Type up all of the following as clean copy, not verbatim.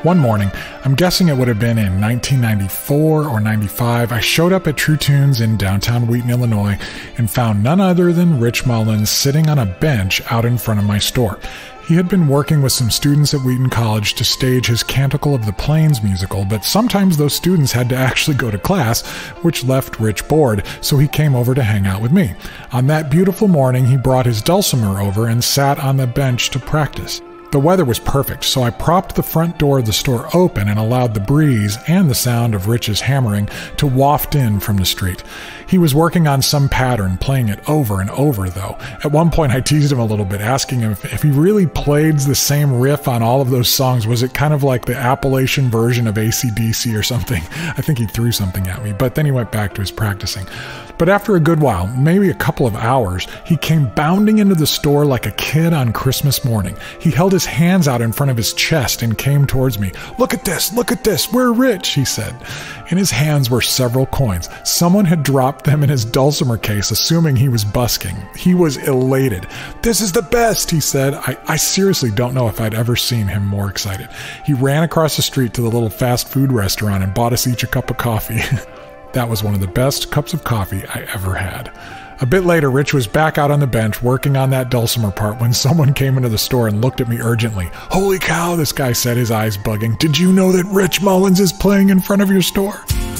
One morning, I'm guessing it would have been in 1994 or 95, I showed up at True Tunes in downtown Wheaton, Illinois, and found none other than Rich Mullins sitting on a bench out in front of my store. He had been working with some students at Wheaton College to stage his Canticle of the Plains musical, but sometimes those students had to actually go to class, which left Rich bored, so he came over to hang out with me. On that beautiful morning, he brought his dulcimer over and sat on the bench to practice. The weather was perfect, so I propped the front door of the store open and allowed the breeze and the sound of Rich's hammering to waft in from the street. He was working on some pattern, playing it over and over, though. At one point, I teased him a little bit, asking him if he really played the same riff on all of those songs. Was it kind of like the Appalachian version of AC/DC or something? I think he threw something at me, but then he went back to his practicing. But after a good while, maybe a couple of hours, he came bounding into the store like a kid on Christmas morning. He held his hands out in front of his chest and came towards me. Look at this, we're rich, he said. In his hands were several coins. Someone had dropped them in his dulcimer case, assuming he was busking. He was elated. This is the best, he said. I seriously don't know if I'd ever seen him more excited. He ran across the street to the little fast food restaurant and bought us each a cup of coffee. That was one of the best cups of coffee I ever had. A bit later, Rich was back out on the bench working on that dulcimer part when someone came into the store and looked at me urgently. "Holy cow," this guy said, his eyes bugging. "Did you know that Rich Mullins is playing in front of your store?"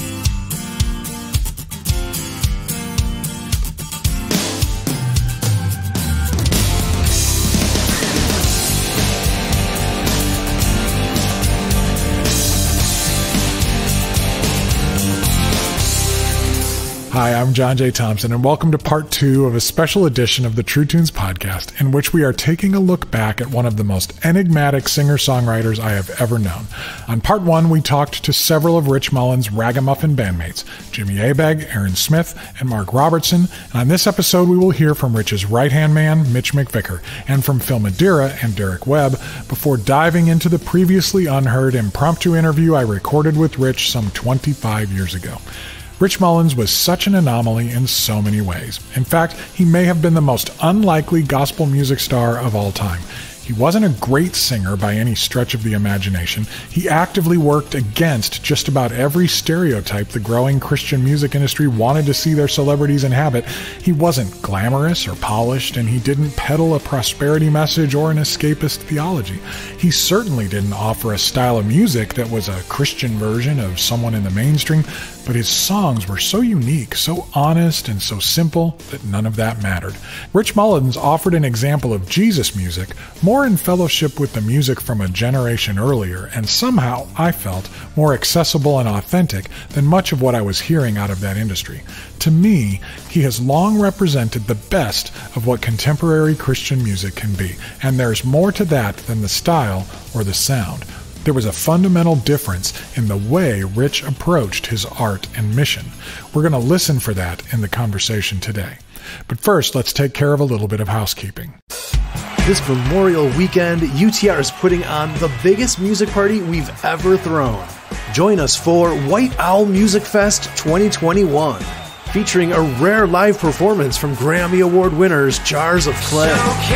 Hi, I'm John J. Thompson, and welcome to part 2 of a special edition of the True Tunes podcast, in which we are taking a look back at one of the most enigmatic singer-songwriters I have ever known. On part 1, we talked to several of Rich Mullins' Ragamuffin bandmates, Jimmy Abegg, Aaron Smith, and Mark Robertson, and on this episode we will hear from Rich's right-hand man, Mitch McVicker, and from Phil Madeira and Derek Webb, before diving into the previously unheard impromptu interview I recorded with Rich some 25 years ago. Rich Mullins was such an anomaly in so many ways. In fact, he may have been the most unlikely gospel music star of all time. He wasn't a great singer by any stretch of the imagination. He actively worked against just about every stereotype the growing Christian music industry wanted to see their celebrities inhabit. He wasn't glamorous or polished, and he didn't peddle a prosperity message or an escapist theology. He certainly didn't offer a style of music that was a Christian version of someone in the mainstream, but his songs were so unique, so honest, and so simple that none of that mattered. Rich Mullins offered an example of Jesus music, more in fellowship with the music from a generation earlier, and somehow, I felt, more accessible and authentic than much of what I was hearing out of that industry. To me, he has long represented the best of what contemporary Christian music can be, and there's more to that than the style or the sound. There was a fundamental difference in the way Rich approached his art and mission. We're going to listen for that in the conversation today. But first, let's take care of a little bit of housekeeping. This Memorial Weekend, UTR is putting on the biggest music party we've ever thrown. Join us for White Owl Music Fest 2021, featuring a rare live performance from Grammy Award winners Jars of Clay.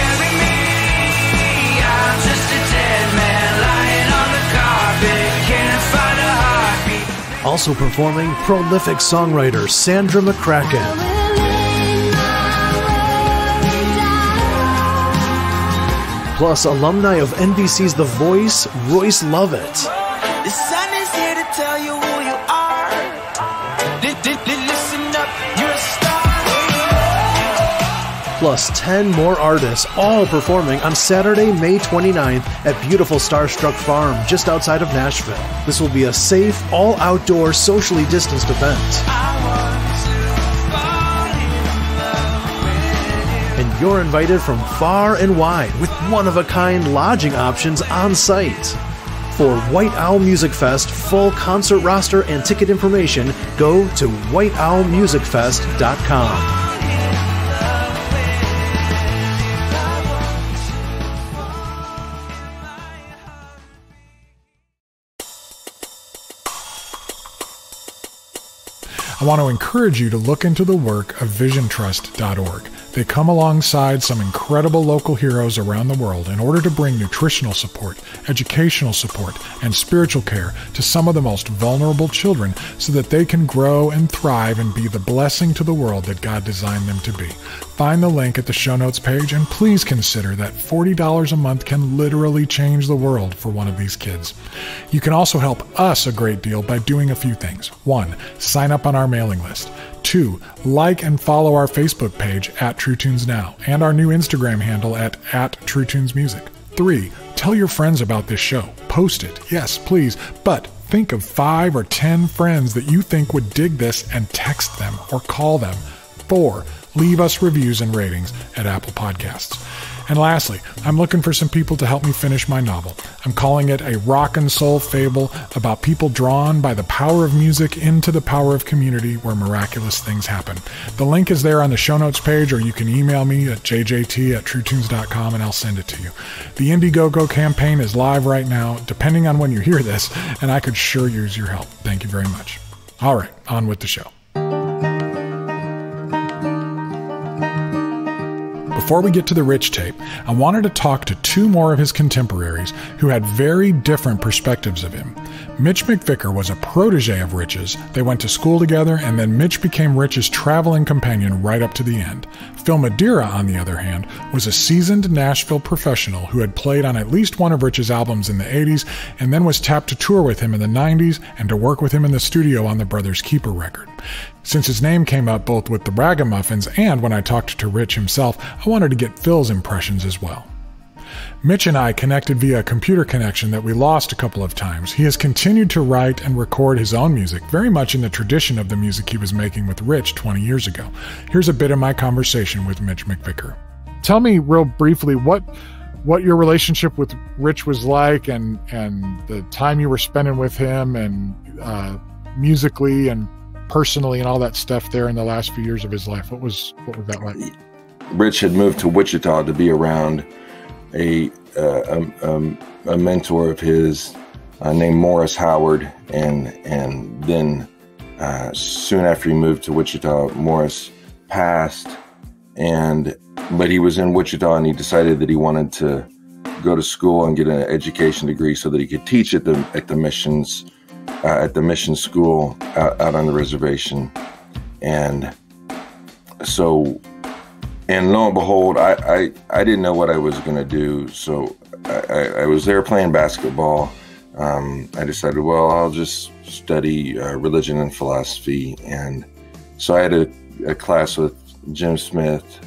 Also performing, prolific songwriter Sandra McCracken. Plus, alumni of NBC's The Voice, Royce Lovett. The sun is here to tell you who you are. Listen up, you're a star. Plus 10 more artists, all performing on Saturday, May 29th at beautiful Starstruck Farm, just outside of Nashville. This will be a safe, all-outdoor, socially distanced event. And you're invited from far and wide with one-of-a-kind lodging options on site. For White Owl Music Fest full concert roster and ticket information, go to whiteowlmusicfest.com. I want to encourage you to look into the work of visiontrust.org. They come alongside some incredible local heroes around the world in order to bring nutritional support, educational support, and spiritual care to some of the most vulnerable children so that they can grow and thrive and be the blessing to the world that God designed them to be. Find the link at the show notes page, and please consider that $40 a month can literally change the world for one of these kids. You can also help us a great deal by doing a few things. 1. Sign up on our mailing list. 2. Like and follow our Facebook page at True Tunes Now and our new Instagram handle at True Tunes Music. 3. Tell your friends about this show. Post it. Yes, please. But think of 5 or 10 friends that you think would dig this and text them or call them. 4. Leave us reviews and ratings at Apple Podcasts. And lastly, I'm looking for some people to help me finish my novel. I'm calling it a rock and soul fable about people drawn by the power of music into the power of community where miraculous things happen. The link is there on the show notes page, or you can email me at jjt@truetunes.com and I'll send it to you. The Indiegogo campaign is live right now, depending on when you hear this, and I could sure use your help. Thank you very much. All right, on with the show. Before we get to the Rich tape, I wanted to talk to 2 more of his contemporaries who had very different perspectives of him. Mitch McVicker was a protege of Rich's. They went to school together, and then Mitch became Rich's traveling companion right up to the end. Phil Madeira, on the other hand, was a seasoned Nashville professional who had played on at least one of Rich's albums in the 80s and then was tapped to tour with him in the 90s and to work with him in the studio on the Brothers Keeper record. Since his name came up both with the Ragamuffins and when I talked to Rich himself, I wanted to get Phil's impressions as well. Mitch and I connected via a computer connection that we lost a couple of times. He has continued to write and record his own music, very much in the tradition of the music he was making with Rich 20 years ago. Here's a bit of my conversation with Mitch McVicker. Tell me real briefly what your relationship with Rich was like, and the time you were spending with him, and musically and personally and all that stuff there in the last few years of his life. What was that like? Rich had moved to Wichita to be around a mentor of his named Morris Howard, and then soon after he moved to Wichita, Morris passed, but he was in Wichita and he decided that he wanted to go to school and get an education degree so that he could teach at the mission school out on the reservation. And so, and lo and behold, I didn't know what I was going to do. So I was there playing basketball. I decided, well, I'll just study religion and philosophy. And so I had a class with Jim Smith,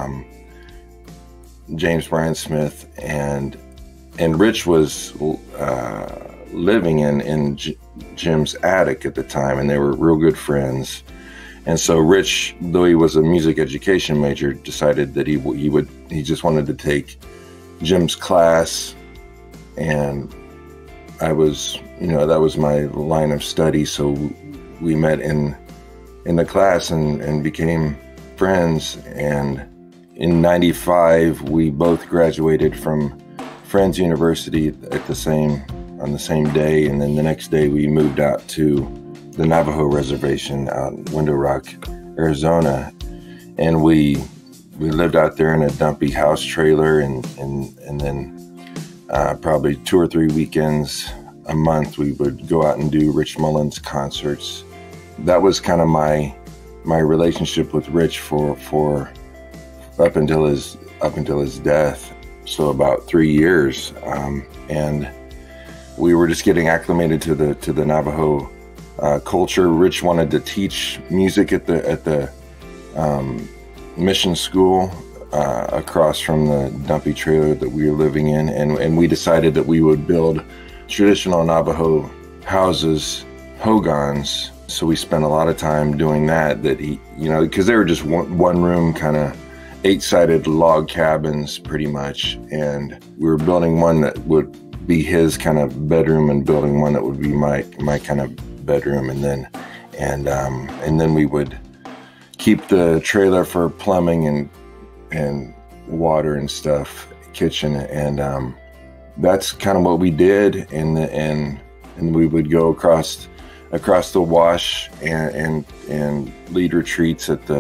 James Bryan Smith, and Rich was living in Jim's attic at the time, and they were real good friends. And so Rich, though he was a music education major, decided that he just wanted to take Jim's class, and I was, that was my line of study. So we met in the class and became friends. And in '95, we both graduated from Friends University on the same day, and then the next day we moved out to the Navajo reservation out in Window Rock, Arizona, and we lived out there in a dumpy house trailer, and then probably 2 or 3 weekends a month we would go out and do Rich Mullins concerts. That was kind of my relationship with Rich for up until his death, so about 3 years, and we were just getting acclimated to the Navajo culture. Rich wanted to teach music at the mission school across from the dumpy trailer that we were living in, and we decided that we would build traditional Navajo houses, hogans. So we spent a lot of time doing that because they were just one room, kind of 8-sided log cabins pretty much, and we were building one that would be his kind of bedroom and building one that would be my kind of bedroom, and then we would keep the trailer for plumbing and water and stuff, kitchen, and that's kind of what we did, and we would go across the wash and lead retreats at the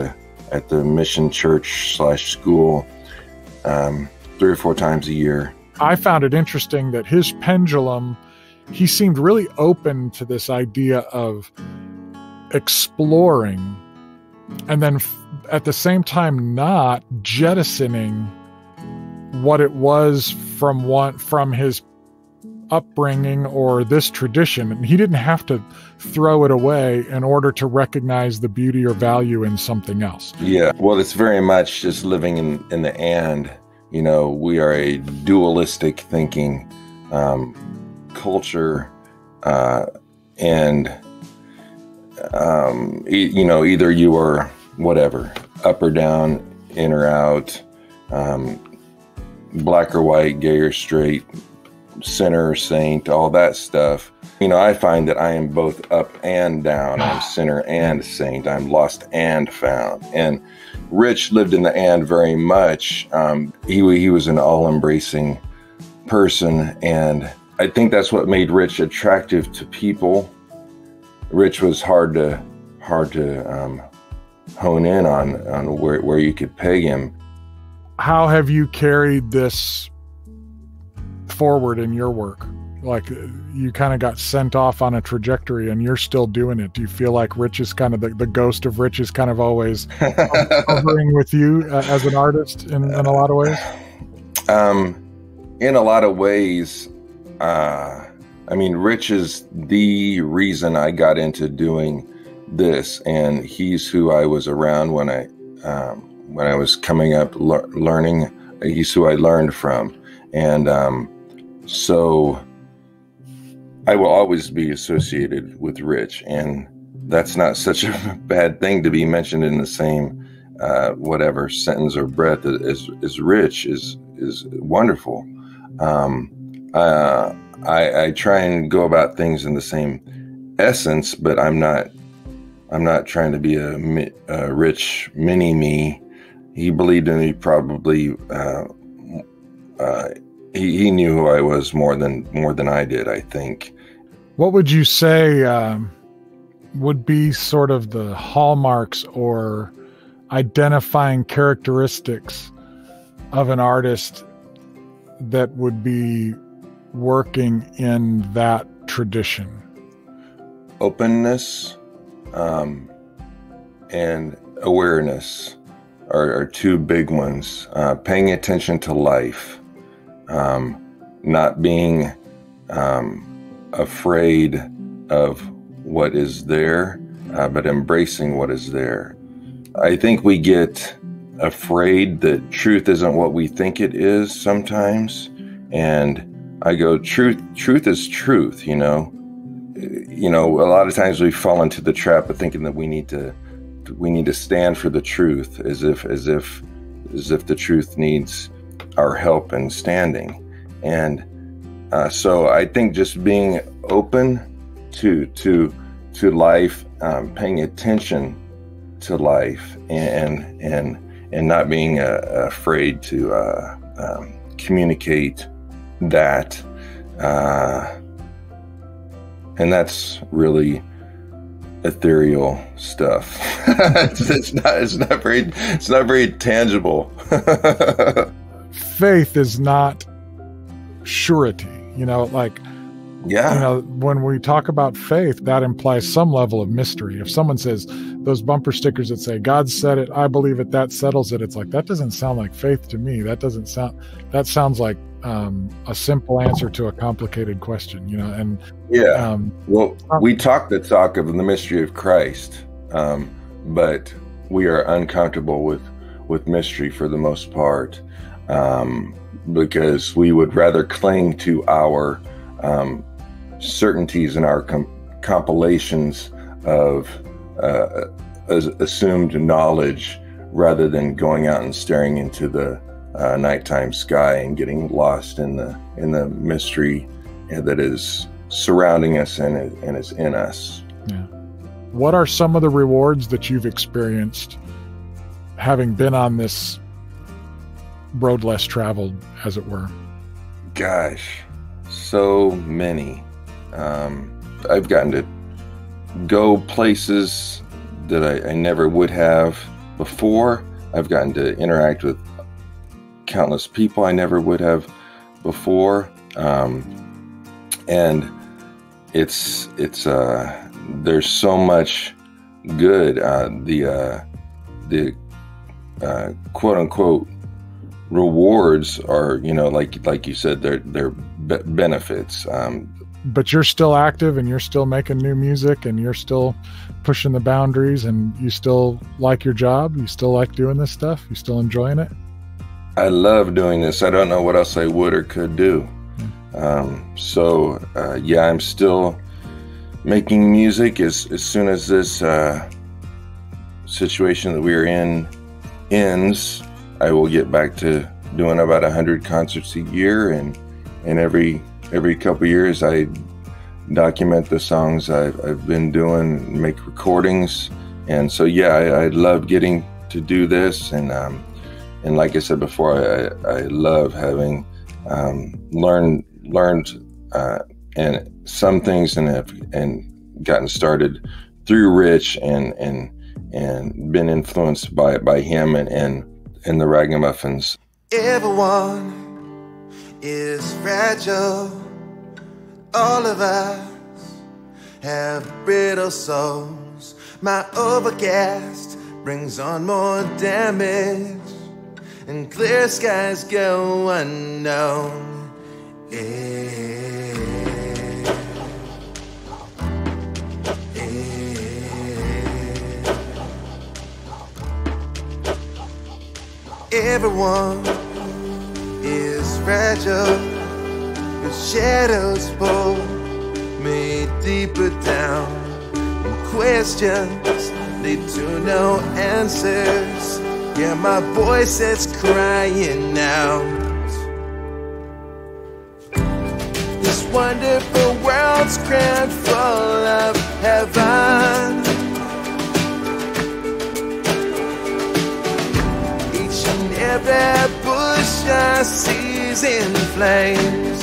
at the mission church/school 3 or 4 times a year. I found it interesting that his pendulum, he seemed really open to this idea of exploring, and then at the same time not jettisoning what it was from his upbringing or this tradition. And he didn't have to throw it away in order to recognize the beauty or value in something else. Yeah, well, it's very much just living in the and. You know, we are a dualistic thinking culture, and you know, either you are whatever, up or down, in or out, black or white, gay or straight, sinner or saint, all that stuff. You know, I find that I am both up and down. I'm sinner and saint. I'm lost and found. And Rich lived in the and very much. He was an all-embracing person, and I think that's what made Rich attractive to people. Rich was hard to hone in on where you could peg him. How have you carried this forward in your work? Like, you kind of got sent off on a trajectory and you're still doing it. Do you feel like Rich is kind of the ghost of Rich is kind of always hovering with you as an artist in a lot of ways? In a lot of ways, I mean, Rich is the reason I got into doing this, and he's who I was around when I was coming up learning. He's who I learned from, and so I will always be associated with Rich, and that's not such a bad thing to be mentioned in the same whatever sentence or breath as Rich is wonderful. I try and go about things in the same essence, but I'm not trying to be a Rich mini me. He believed in me probably. He knew who I was more than I did, I think. What would you say would be sort of the hallmarks or identifying characteristics of an artist that would be working in that tradition? Openness and awareness are two big ones. Paying attention to life, not being afraid of what is there, but embracing what is there. I think we get afraid that truth isn't what we think it is sometimes, and I go, truth is truth. You know, a lot of times we fall into the trap of thinking that we need to stand for the truth, as if the truth needs our help and standing. And so I think just being open to life, paying attention to life, and not being afraid to communicate that, and that's really ethereal stuff. it's not very tangible. Faith is not surety, like, yeah. When we talk about faith, that implies some level of mystery. If someone says those bumper stickers that say, God said it, I believe it, that settles it. It's like, that doesn't sound like faith to me. That sounds like a simple answer to a complicated question, and yeah. Well, we talk the talk of the mystery of Christ, but we are uncomfortable with mystery for the most part, because we would rather cling to our certainties and our compilations of assumed knowledge, rather than going out and staring into the nighttime sky and getting lost in the mystery that is surrounding us and is in us. Yeah. What are some of the rewards that you've experienced having been on this road less traveled, as it were? Gosh, so many. I've gotten to go places that I never would have. before. I've gotten to interact with countless people I never would have before. And it's there's so much good. The quote unquote rewards are, like you said, they're benefits. But you're still active, and you're still making new music, and you're still pushing the boundaries, and you still like your job. You still like doing this stuff. You still enjoying it. I love doing this. I don't know what else I would or could do. Yeah, I'm still making music. As soon as this situation that we're in ends, I will get back to doing about 100 concerts a year, and every couple of years I document the songs I've been doing, make recordings. And so yeah, I love getting to do this, and like I said before, I love having learned and some things and gotten started through Rich and been influenced by him and the Ragamuffins. Everyone is fragile. All of us have brittle souls. My overcast brings on more damage, and clear skies go unknown. Everyone is fragile, with shadows pull me deeper down, and questions lead to no answers. Yeah, my voice is crying out. This wonderful world's crammed full of heaven. Each and every bush I see's in flames.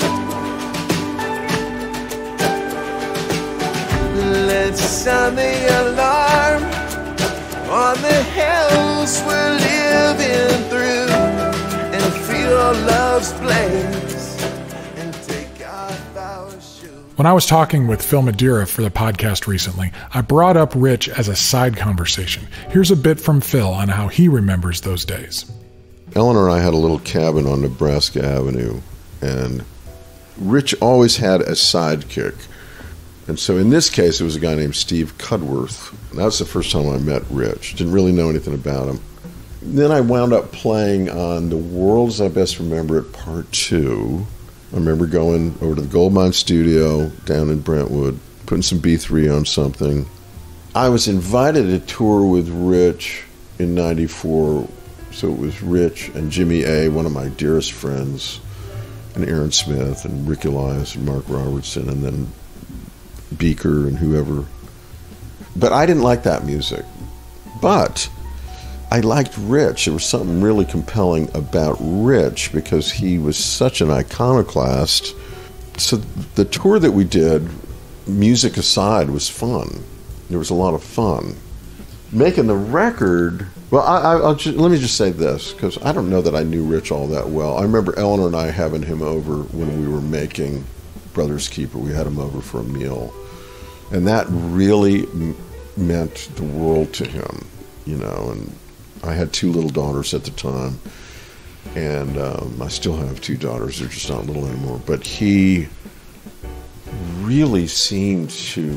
Let's sound the alarm on the hills we're living through, and feel love's blaze and take off our shoes. When I was talking with Phil Madeira for the podcast recently, I brought up Rich as a side conversation. Here's a bit from Phil on how he remembers those days. Eleanor and I had a little cabin on Nebraska Avenue, and Rich always had a sidekick. And so in this case, it was a guy named Steve Cudworth. That was the first time I met Rich. Didn't really know anything about him. Then I wound up playing on The World as I Best Remember It Part 2. I remember going over to the Goldmine Studio down in Brentwood, putting some B3 on something. I was invited to tour with Rich in '94. So it was Rich and Jimmy A., one of my dearest friends, and Aaron Smith and Rick Elias and Mark Robertson, and then Beaker and whoever. But I didn't like that music. But I liked Rich. There was something really compelling about Rich because he was such an iconoclast. So the tour that we did, music aside, was fun. There was a lot of fun. Making the record, well, let me just say this, because I don't know that I knew Rich all that well. I remember Eleanor and I having him over when we were making Brother's Keeper. We had him over for a meal. And that really meant the world to him, and I had 2 little daughters at the time, and I still have 2 daughters. They're just not little anymore. But he really seemed to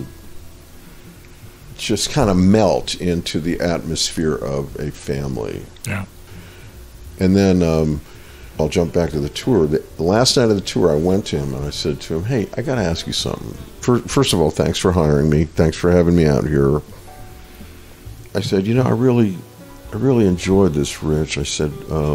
just kind of melt into the atmosphere of a family. Yeah. And then I'll jump back to the tour. The last night of the tour, I went to him and I said to him, "Hey, I got to ask you something. First of all, thanks for hiring me. Thanks for having me out here." I said, I really enjoyed this, Rich. I said,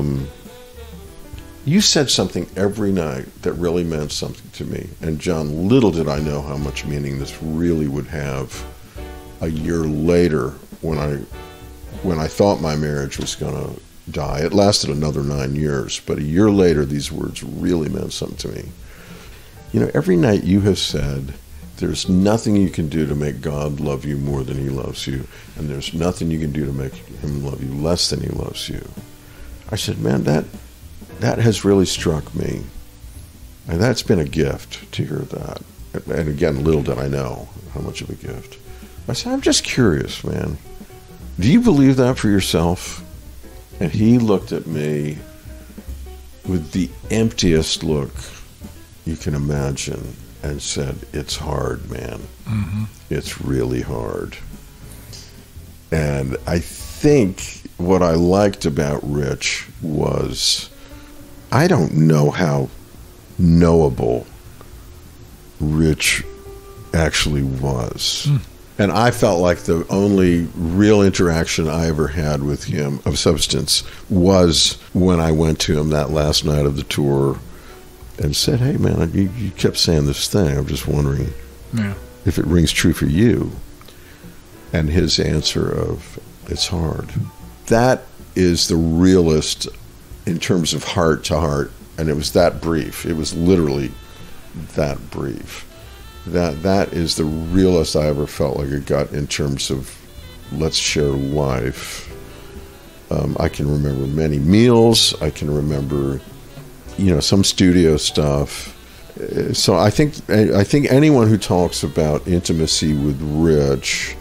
you said something every night that really meant something to me. And John, little did I know how much meaning this really would have a year later when I thought my marriage was going to die. It lasted another 9 years, but a year later, these words really meant something to me. Every night you have said There's nothing you can do to make God love you more than he loves you, and there's nothing you can do to make him love you less than he loves you. I said, man, that has really struck me. And that's been a gift to hear that. And again, little did I know how much of a gift. I said, I'm just curious, man. Do you believe that for yourself? And he looked at me with the emptiest look you can imagine and said, it's hard, man. Mm-hmm. It's really hard. And I think what I liked about Rich was, I don't know how knowable Rich actually was. And I felt like the only real interaction I ever had with him of substance was when I went to him that last night of the tour and said, hey man, you kept saying this thing, I'm just wondering if it rings true for you. And his answer of, it's hard. That is the realest in terms of heart to heart. And it was that brief. It was literally that brief. That is the realest I ever felt like it got in terms of let's share life. I can remember many meals. I can remember, some studio stuff. So I think anyone who talks about intimacy with Rich,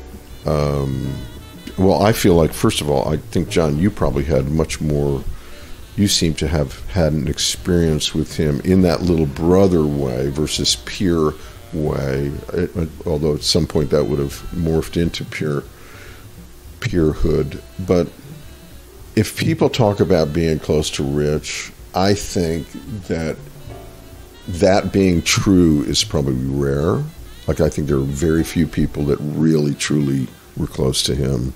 I feel like, first of all, I think, John, you probably had much more. You seem to have had an experience with him in that little brother way versus peer way, although at some point that would have morphed into peerhood. But if people talk about being close to Rich, I think that being true is probably rare. Like, I think there are very few people that really, truly were close to him.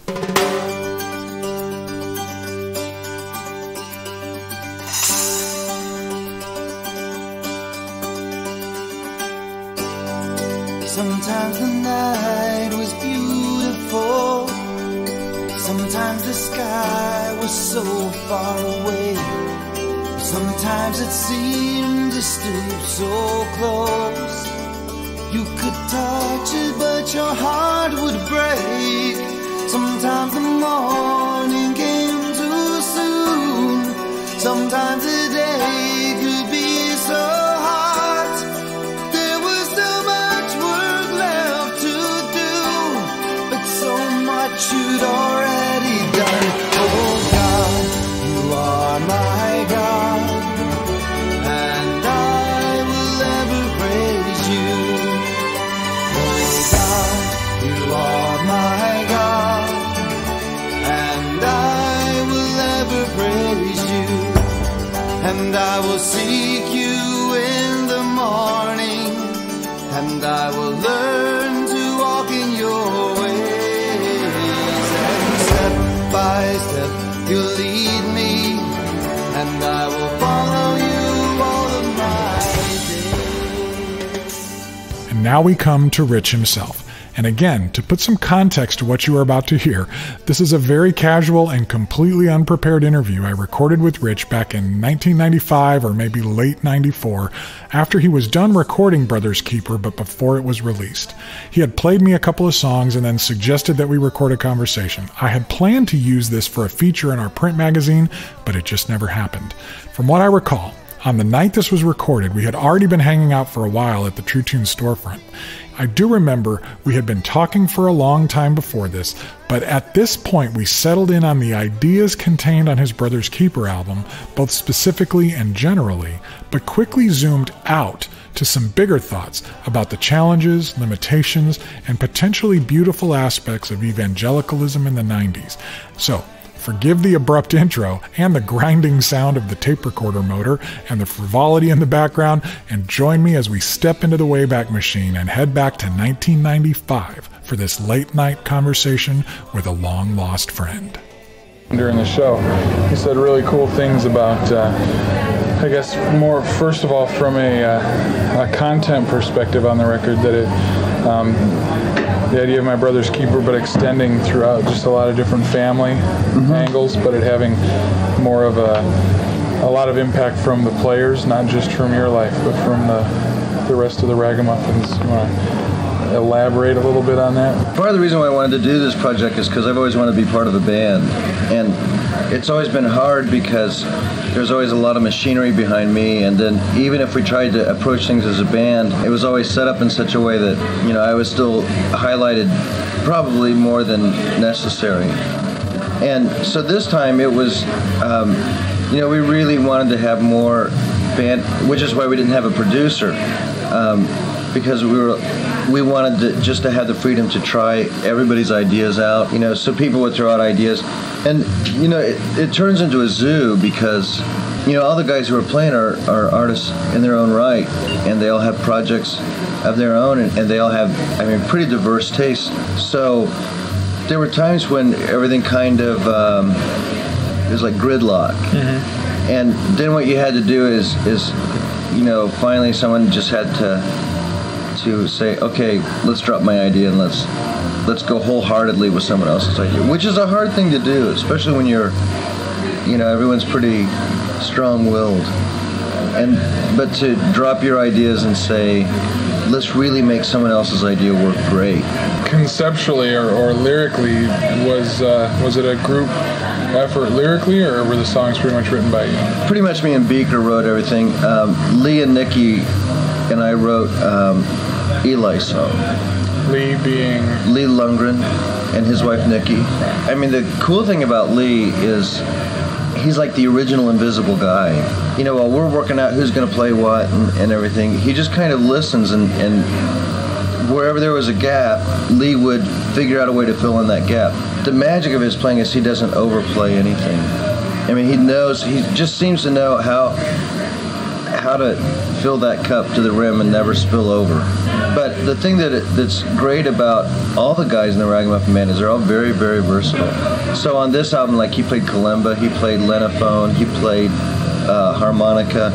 Sometimes the night was beautiful. Sometimes the sky was so far away. Sometimes it seemed to stoop so close. You could touch it, but your heart would break. Sometimes the morning came too soon. Sometimes the day could be so hot. There was so much work left to do, but so much you'd already done. Oh God, you are my God, and I will ever praise you. Oh God, you are my God, and I will ever praise you. And I will seek you in the morning, and I will learn to walk in your ways. And step by step you'll lead me, and I will follow you all of my days. And now we come to Rich himself. And again, to put some context to what you are about to hear, this is a very casual and completely unprepared interview I recorded with Rich back in 1995 or maybe late 94, after he was done recording Brother's Keeper but before it was released. He had played me a couple of songs and then suggested that we record a conversation. I had planned to use this for a feature in our print magazine, but it just never happened. From what I recall, on the night this was recorded, we had already been hanging out for a while at the True Tunes storefront. I do remember we had been talking for a long time before this, but at this point we settled in on the ideas contained on his Brother's Keeper album, both specifically and generally, but quickly zoomed out to some bigger thoughts about the challenges, limitations, and potentially beautiful aspects of evangelicalism in the 90s. So, forgive the abrupt intro and the grinding sound of the tape recorder motor and the frivolity in the background, and join me as we step into the Wayback Machine and head back to 1995 for this late-night conversation with a long-lost friend. During the show, he said really cool things about, I guess, more, first of all, from a content perspective on the record, that it, the idea of my Brother's Keeper, but extending throughout just a lot of different family angles, but it having more of a lot of impact from the players, not just from your life, but from the rest of the Ragamuffins. elaborate a little bit on that? Part of the reason why I wanted to do this project is because I've always wanted to be part of a band. And it's always been hard because there's always a lot of machinery behind me, and then even if we tried to approach things as a band, it was always set up in such a way that, I was still highlighted probably more than necessary. And so this time it was, we really wanted to have more band, which is why we didn't have a producer, because we wanted to have the freedom to try everybody's ideas out, so people would throw out ideas. And, it turns into a zoo because, all the guys who are playing are artists in their own right, and they all have projects of their own, and they all have, pretty diverse tastes. So there were times when everything kind of, it was like gridlock. Mm-hmm. And then what you had to do is finally someone just had to say, okay, let's drop my idea and let's go wholeheartedly with someone else's idea, which is a hard thing to do, especially when you're, everyone's pretty strong-willed. But to drop your ideas and say, let's really make someone else's idea work great. Conceptually or lyrically, was it a group effort lyrically, or were the songs pretty much written by you? Pretty much me and Beaker wrote everything. Lee and Nikki and I wrote Eli's song. Lee being? Lee Lundgren and his wife Nikki. The cool thing about Lee is he's like the original invisible guy. While we're working out who's going to play what and everything, he just kind of listens, and wherever there was a gap, Lee would figure out a way to fill in that gap. The magic of his playing is he doesn't overplay anything. He just seems to know how to fill that cup to the rim and never spill over. But the thing that's great about all the guys in the Ragamuffin band is they're all very, very versatile. So on this album, he played kalimba, he played lenophone, he played harmonica,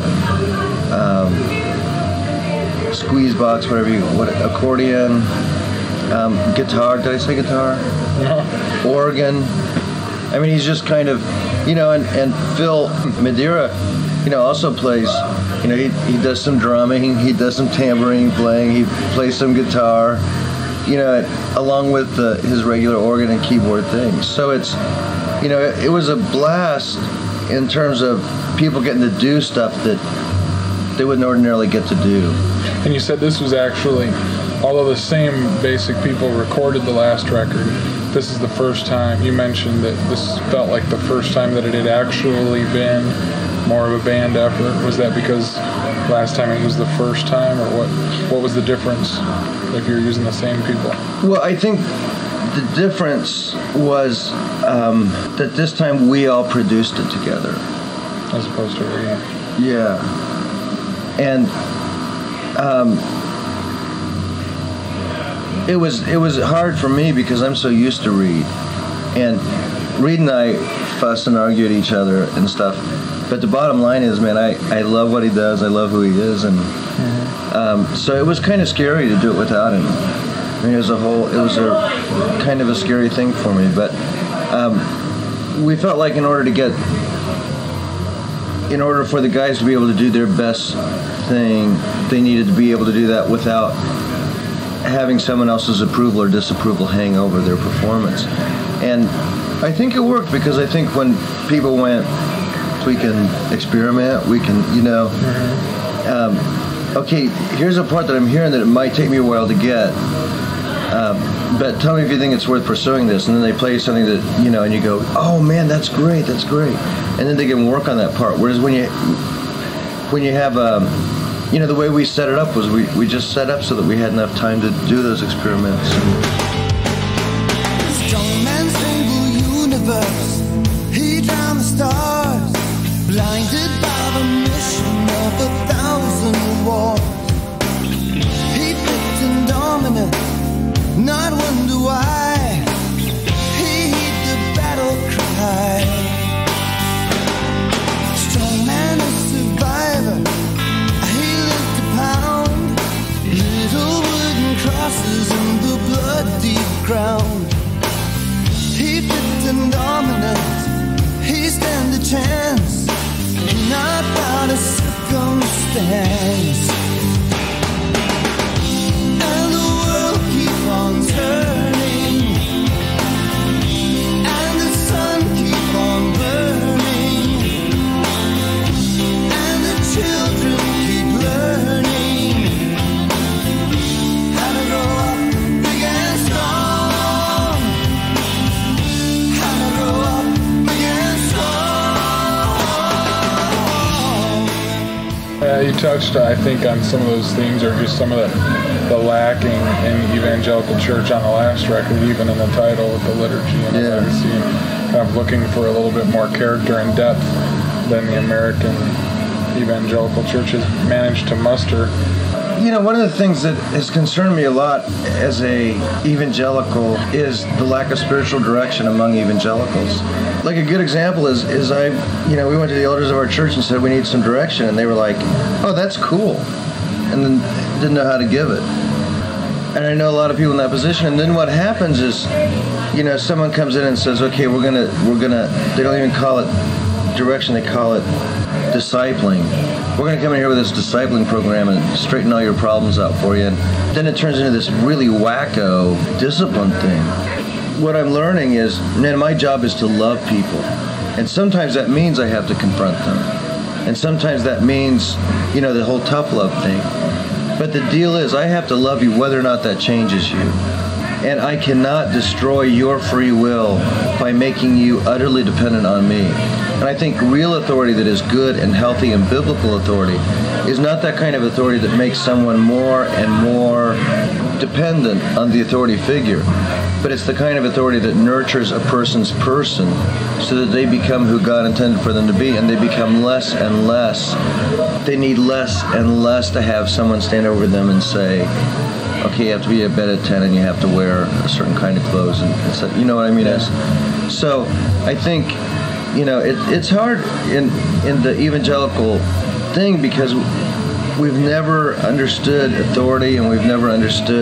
squeeze box, accordion, guitar. Did I say guitar? No. Organ. He's just kind of, and Phil Madeira, also plays, he does some drumming, he does some tambourine playing, he plays some guitar, along with his regular organ and keyboard things. So it's, it was a blast in terms of people getting to do stuff that they wouldn't ordinarily get to do. And you said this was actually, although the same basic people recorded the last record, this is the first time, you mentioned that this felt like the first time that it had actually been more of a band effort. Was that because last time it was the first time, or what was the difference if you're using the same people? Well, I think the difference was that this time we all produced it together. As opposed to Reed. Yeah. And it was hard for me because I'm so used to Reed. And Reed and I fuss and argue at each other and stuff. But the bottom line is, man, I love what he does. I love who he is. And so it was kind of scary to do it without him. It was a kind of a scary thing for me. But we felt like in order for the guys to be able to do their best thing, they needed to be able to do that without having someone else's approval or disapproval hang over their performance. And I think it worked, because I think when people went, we can experiment, we can, okay, here's a part that I'm hearing that it might take me a while to get, but tell me if you think it's worth pursuing this. And then they play something that, and you go, oh man, that's great. And then they can work on that part. Whereas when you have, the way we set it up was we just set up so that we had enough time to do those experiments. Strong man's single universe, he drowned the stars, blinded by the mission of 1,000 wars. He picked indominant, not wonder why. He heed the battle cry. Strong man, a survivor, he lived to pound little wooden crosses in the bloody ground. He picked indominant, Yeah, you touched, I think, on some of those themes, or just some of the lacking in evangelical church on the last record, even in the title with the liturgy and the legacy, and kind of looking for a little bit more character and depth than the American evangelical church has managed to muster. You know, one of the things that has concerned me a lot as a evangelical is the lack of spiritual direction among evangelicals. Like a good example is we went to the elders of our church and said we need some direction, and they were like, "Oh, that's cool," and then didn't know how to give it. And I know a lot of people in that position. And then what happens is, someone comes in and says, "Okay, we're gonna." They don't even call it direction; they call it discipling. We're going to come in here with this discipling program and straighten all your problems out for you. And then it turns into this really wacko discipline thing. What I'm learning is, man, my job is to love people. And sometimes that means I have to confront them. And sometimes that means, the whole tough love thing. But the deal is, I have to love you whether or not that changes you. And I cannot destroy your free will by making you utterly dependent on me. And I think real authority that is good and healthy and biblical authority is not that kind of authority that makes someone more and more dependent on the authority figure, but it's the kind of authority that nurtures a person's person so that they become who God intended for them to be, and they become less and less. They need less and less to have someone stand over them and say, okay, you have to be at bed at 10 and you have to wear a certain kind of clothes, and so, you know what I mean? So I think, it's hard in the evangelical thing because we've never understood authority and we've never understood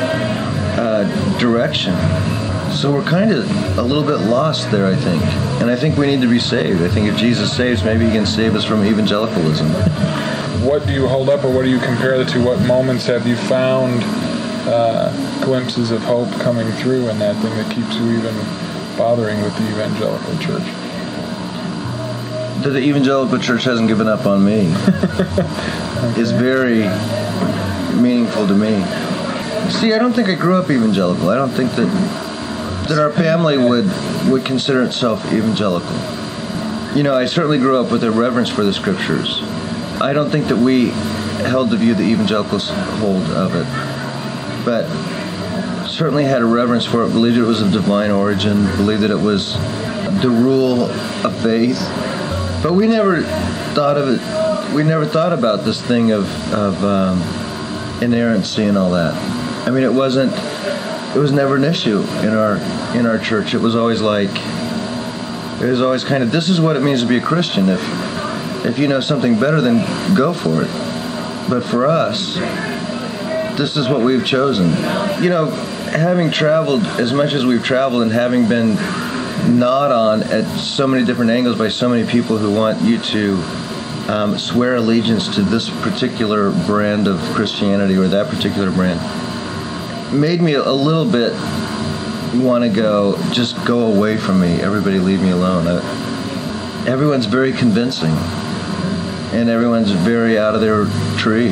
direction. So we're kind of a little bit lost there, I think. And I think we need to be saved. I think if Jesus saves, maybe he can save us from evangelicalism. What do you hold up, or what do you compare the two? What moments have you found glimpses of hope coming through in that thing that keeps you even bothering with the evangelical church? That the evangelical church hasn't given up on me is very meaningful to me. See, I don't think I grew up evangelical. I don't think that our family would consider itself evangelical. I certainly grew up with a reverence for the scriptures. I don't think that we held the view that evangelicals hold of it, but certainly had a reverence for it, believed it was of divine origin, believed that it was the rule of faith. But we never thought of it. We never thought about this thing of inerrancy and all that. I mean, it was never an issue in our church. It was always kind of, this is what it means to be a Christian. If you know something better, then go for it. But for us, this is what we've chosen. Having traveled as much as we've traveled and having been gnawed on at so many different angles by so many people who want you to swear allegiance to this particular brand of Christianity or that particular brand, made me a little bit want to just go away from me. Everybody leave me alone. Everyone's very convincing, and everyone's very out of their tree.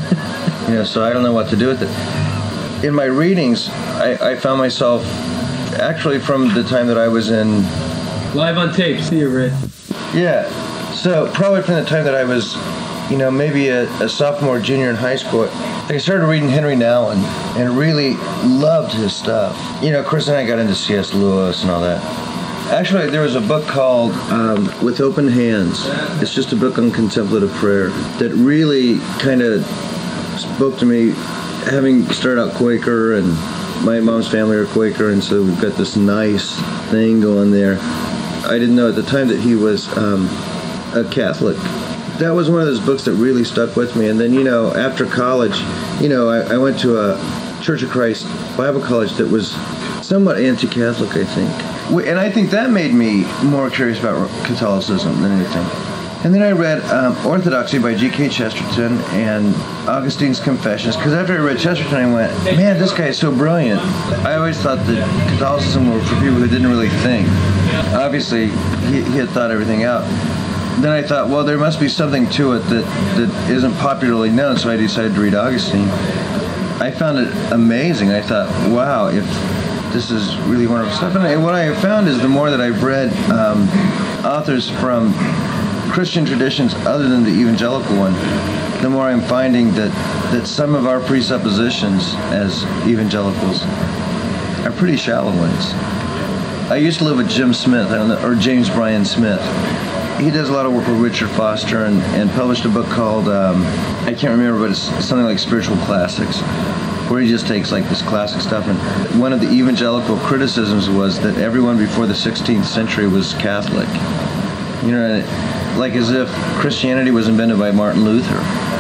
So I don't know what to do with it. In my readings, I found myself, actually from the time that I was in... Live on tape, see you, Ray. Yeah, so probably from the time that I was, maybe a sophomore, junior in high school, I started reading Henry Nouwen and really loved his stuff. Chris and I got into C.S. Lewis and all that. Actually, there was a book called With Open Hands. It's just a book on contemplative prayer that really kind of spoke to me, having started out Quaker, and my mom's family are Quaker, and so we've got this nice thing going there. I didn't know at the time that he was a Catholic. That was one of those books that really stuck with me. And then, after college, I went to a Church of Christ Bible college that was somewhat anti-Catholic, I think. And I think that made me more curious about Catholicism than anything. And then I read Orthodoxy by G.K. Chesterton and Augustine's Confessions, because after I read Chesterton, I went, man, this guy is so brilliant. I always thought that Catholicism were for people who didn't really think. Obviously, he had thought everything out. Then I thought, well, there must be something to it that isn't popularly known, so I decided to read Augustine. I found it amazing. I thought, wow, if this is really wonderful stuff. And what I have found is the more that I've read authors from Christian traditions other than the evangelical one, more I'm finding that some of our presuppositions as evangelicals are pretty shallow ones. I used to live with Jim Smith, or James Bryan Smith. He does a lot of work with Richard Foster and published a book called, I can't remember, but it's something like Spiritual Classics, where he just takes like this classic stuff. And one of the evangelical criticisms was that everyone before the 16th century was Catholic. You know, like as if Christianity was invented by Martin Luther.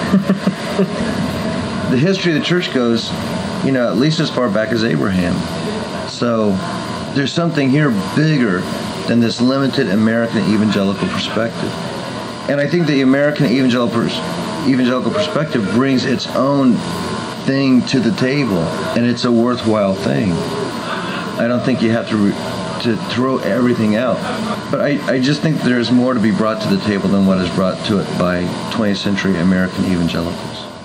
The history of the church goes, you know, at least as far back as Abraham. So there's something here bigger than this limited American evangelical perspective. And I think the American evangelical perspective brings its own thing to the table, and it's a worthwhile thing. I don't think you have to throw everything out. But I just think there's more to be brought to the table than what is brought to it by 20th century American evangelicals.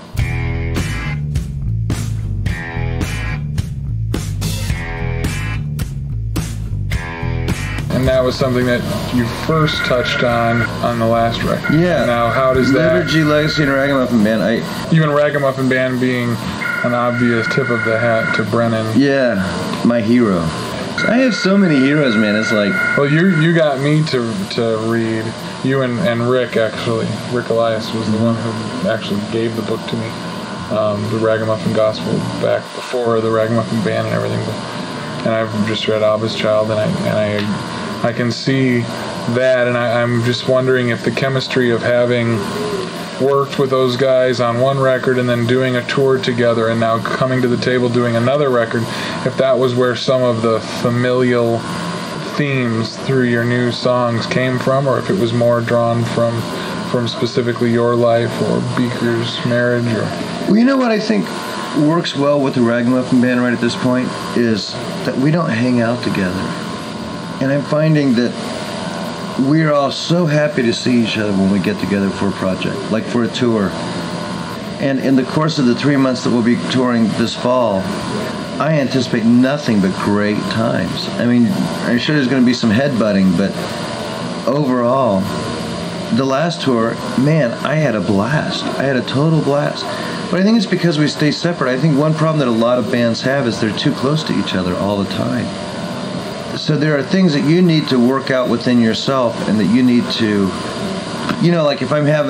And that was something that you first touched on the last record. Yeah. Now, how does that... Liturgy, Legacy, and Ragamuffin Band. Even Ragamuffin Band being an obvious tip of the hat to Brennan. Yeah, my hero. I have so many heroes, man. It's like... Well, you got me to read. You and Rick, actually. Rick Elias was the one who actually gave the book to me. The Ragamuffin Gospel back before the Ragamuffin Band and everything. And I've just read Abba's Child, and I can see that, and I'm just wondering if the chemistry of having worked with those guys on one record and then doing a tour together and now coming to the table doing another record, if that was where some of the familial themes through your new songs came from, or if it was more drawn from specifically your life or Beaker's marriage. Or... Well, you know what I think works well with the Ragamuffin Band right at this point is that we don't hang out together. And I'm finding that we're all so happy to see each other when we get together for a project, like for a tour. And in the course of the 3 months that we'll be touring this fall, I anticipate nothing but great times. I mean, I'm sure there's going to be some headbutting, but overall, the last tour, man, I had a blast. I had a total blast. But I think it's because we stay separate. I think one problem that a lot of bands have is they're too close to each other all the time. So there are things that you need to work out within yourself and that you need to, you know, like if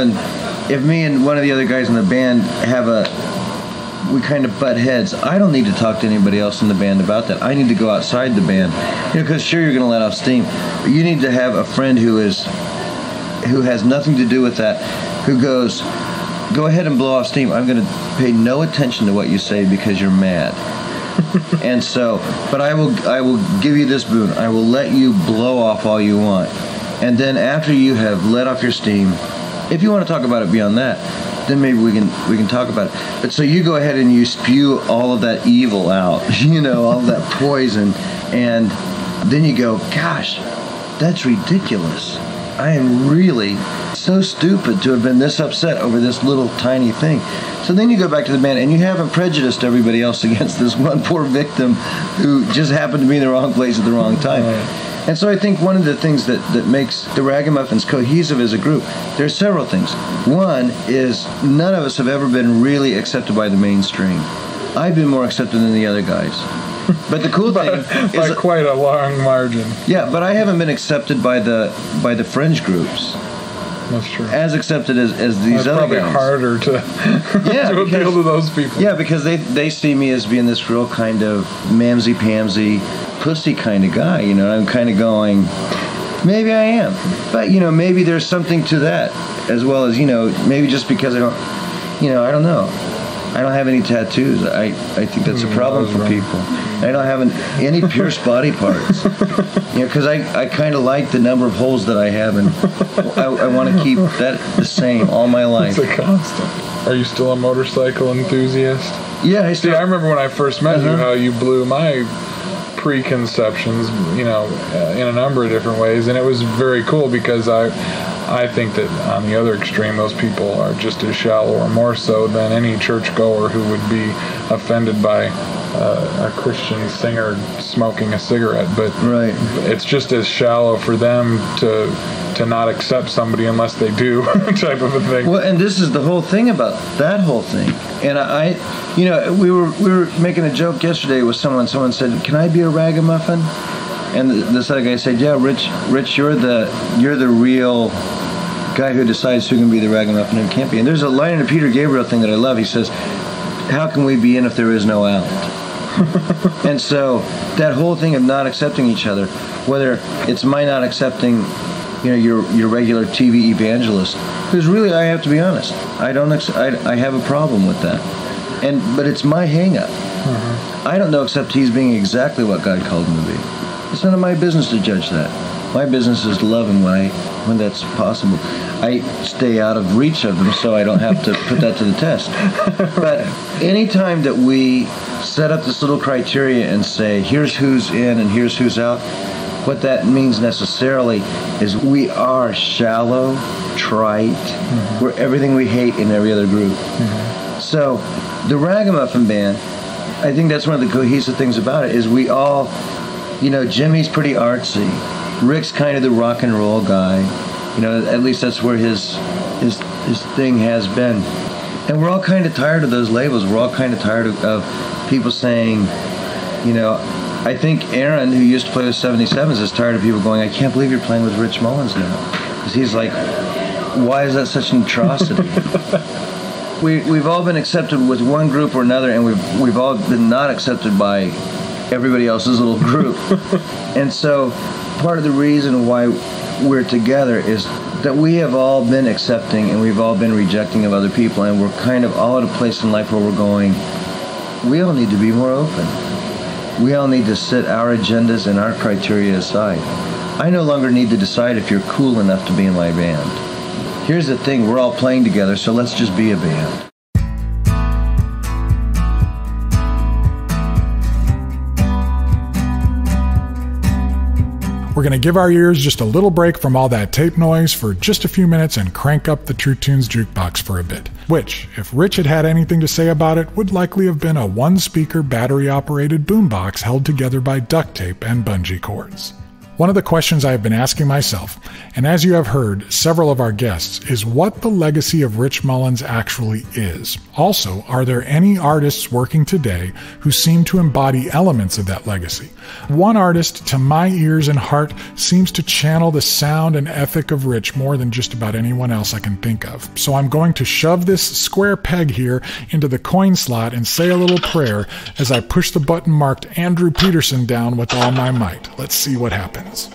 me and one of the other guys in the band we kind of butt heads, I don't need to talk to anybody else in the band about that. I need to go outside the band, you know, because sure, you're going to let off steam, but you need to have a friend who has nothing to do with that, who goes, go ahead and blow off steam. I'm going to pay no attention to what you say because you're mad. And so, but I will give you this boon. I will let you blow off all you want. And then after you have let off your steam, if you want to talk about it beyond that, then maybe we can talk about it. But so you go ahead and you spew all of that evil out, you know, all of that poison, and then you go, gosh, that's ridiculous. I am really so stupid to have been this upset over this little tiny thing. So then you go back to the band and you haven't prejudiced everybody else against this one poor victim who just happened to be in the wrong place at the wrong time. Right. And so I think one of the things that makes the Ragamuffins cohesive as a group, there's several things. One is none of us have ever been really accepted by the mainstream. I've been more accepted than the other guys. But the cool thing is by quite a long margin. Yeah, but I haven't been accepted by the fringe groups. That's true. As accepted as these other probably guys. Harder to appeal to those people. Yeah, because they see me as being this real kind of mamsy-pamsy, pussy kind of guy. You know, I'm kind of going, maybe I am. But, you know, maybe there's something to that, as well as, you know, maybe just because I don't know. I don't have any tattoos. I think that's a problem for people. I don't have any pierced body parts. You know, because I kind of like the number of holes that I have, and I want to keep that the same all my life. It's a constant. Are you still a motorcycle enthusiast? Yeah, I remember when I first met you, how you blew my preconceptions, you know, in a number of different ways, and it was very cool because I think that on the other extreme, those people are just as shallow or more so than any churchgoer who would be offended by a Christian singer smoking a cigarette. But right. It's just as shallow for them to to not accept somebody unless they do type of a thing. Well, and this is the whole thing about that whole thing. And I you know, we were making a joke yesterday with someone. Someone said, "Can I be a ragamuffin?" And this other guy said, "Yeah, Rich, you're the real guy who decides who can be the ragamuffin and who can't be." And there's a line in the Peter Gabriel thing that I love. He says, "How can we be in if there is no out?" And so that whole thing of not accepting each other, whether it's my not accepting, you know, your regular TV evangelist, because really, I have to be honest, I have a problem with that, but it's my hang-up. I don't know except he's being exactly what God called him to be. It's none of my business to judge that. My business is to love him when that's possible. I stay out of reach of them so I don't have to put that to the test. But anytime that we set up this little criteria and say, here's who's in and here's who's out, what that means necessarily is we are shallow, trite, we're everything we hate in every other group. So the Ragamuffin Band, I think that's one of the cohesive things about it, is we all, you know, Jimmy's pretty artsy. Rick's kind of the rock and roll guy. You know, at least that's where his thing has been. And we're all kind of tired of those labels. We're all kind of tired of people saying, you know, I think Aaron, who used to play with 77s, is tired of people going, "I can't believe you're playing with Rich Mullins now." Because he's like, why is that such an atrocity? We've all been accepted with one group or another, and we've all been not accepted by everybody else's little group. And so part of the reason why we're together is that we have all been accepting and we've all been rejecting of other people, and we're kind of all at a place in life where we're going, we all need to be more open. We all need to set our agendas and our criteria aside. I no longer need to decide if you're cool enough to be in my band. Here's the thing, we're all playing together, so let's just be a band. We're going to give our ears just a little break from all that tape noise for just a few minutes and crank up the True Tunes Jukebox for a bit, which, if Rich had had anything to say about it, would likely have been a one-speaker battery-operated boombox held together by duct tape and bungee cords. One of the questions I have been asking myself, and as you have heard several of our guests, is what the legacy of Rich Mullins actually is. Also, are there any artists working today who seem to embody elements of that legacy? One artist, to my ears and heart, seems to channel the sound and ethic of Rich more than just about anyone else I can think of. So I'm going to shove this square peg here into the coin slot and say a little prayer as I push the button marked Andrew Peterson down with all my might. Let's see what happens. He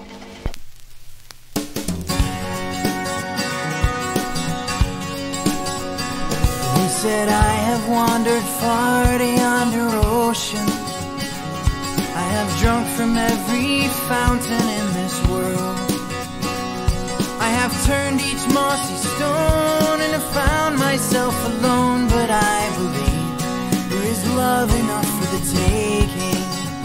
said, "I have wandered far to yonder ocean. I have drunk from every fountain in this world. I have turned each mossy stone and have found myself alone. But I believe there is love enough for the taking."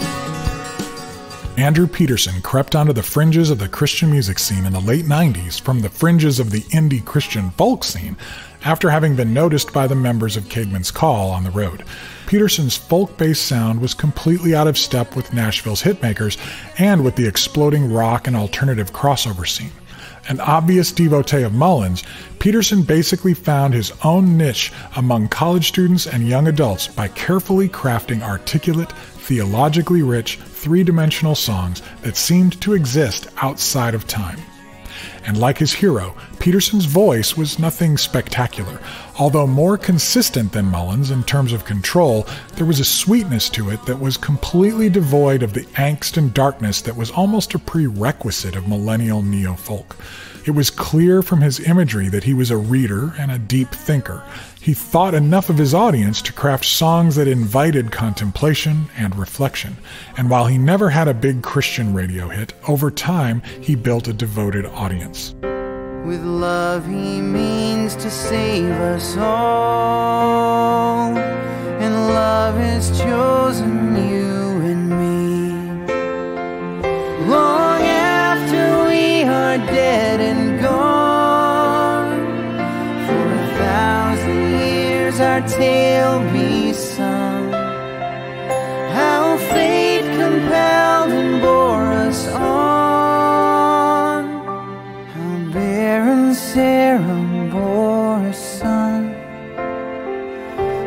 Andrew Peterson crept onto the fringes of the Christian music scene in the late 90s from the fringes of the indie Christian folk scene after having been noticed by the members of Caedmon's Call on the road. Peterson's folk-based sound was completely out of step with Nashville's hitmakers and with the exploding rock and alternative crossover scene. An obvious devotee of Mullins, Peterson basically found his own niche among college students and young adults by carefully crafting articulate, theologically rich, three-dimensional songs that seemed to exist outside of time. And like his hero, Peterson's voice was nothing spectacular. Although more consistent than Mullins in terms of control, there was a sweetness to it that was completely devoid of the angst and darkness that was almost a prerequisite of millennial neo-folk. It was clear from his imagery that he was a reader and a deep thinker. He thought enough of his audience to craft songs that invited contemplation and reflection. And while he never had a big Christian radio hit, over time he built a devoted audience. With love he means to save us all, and love has chosen you and me. Long after we are dead and gone, for 1,000 years our tale be sung, how fate compelled and bore us on, how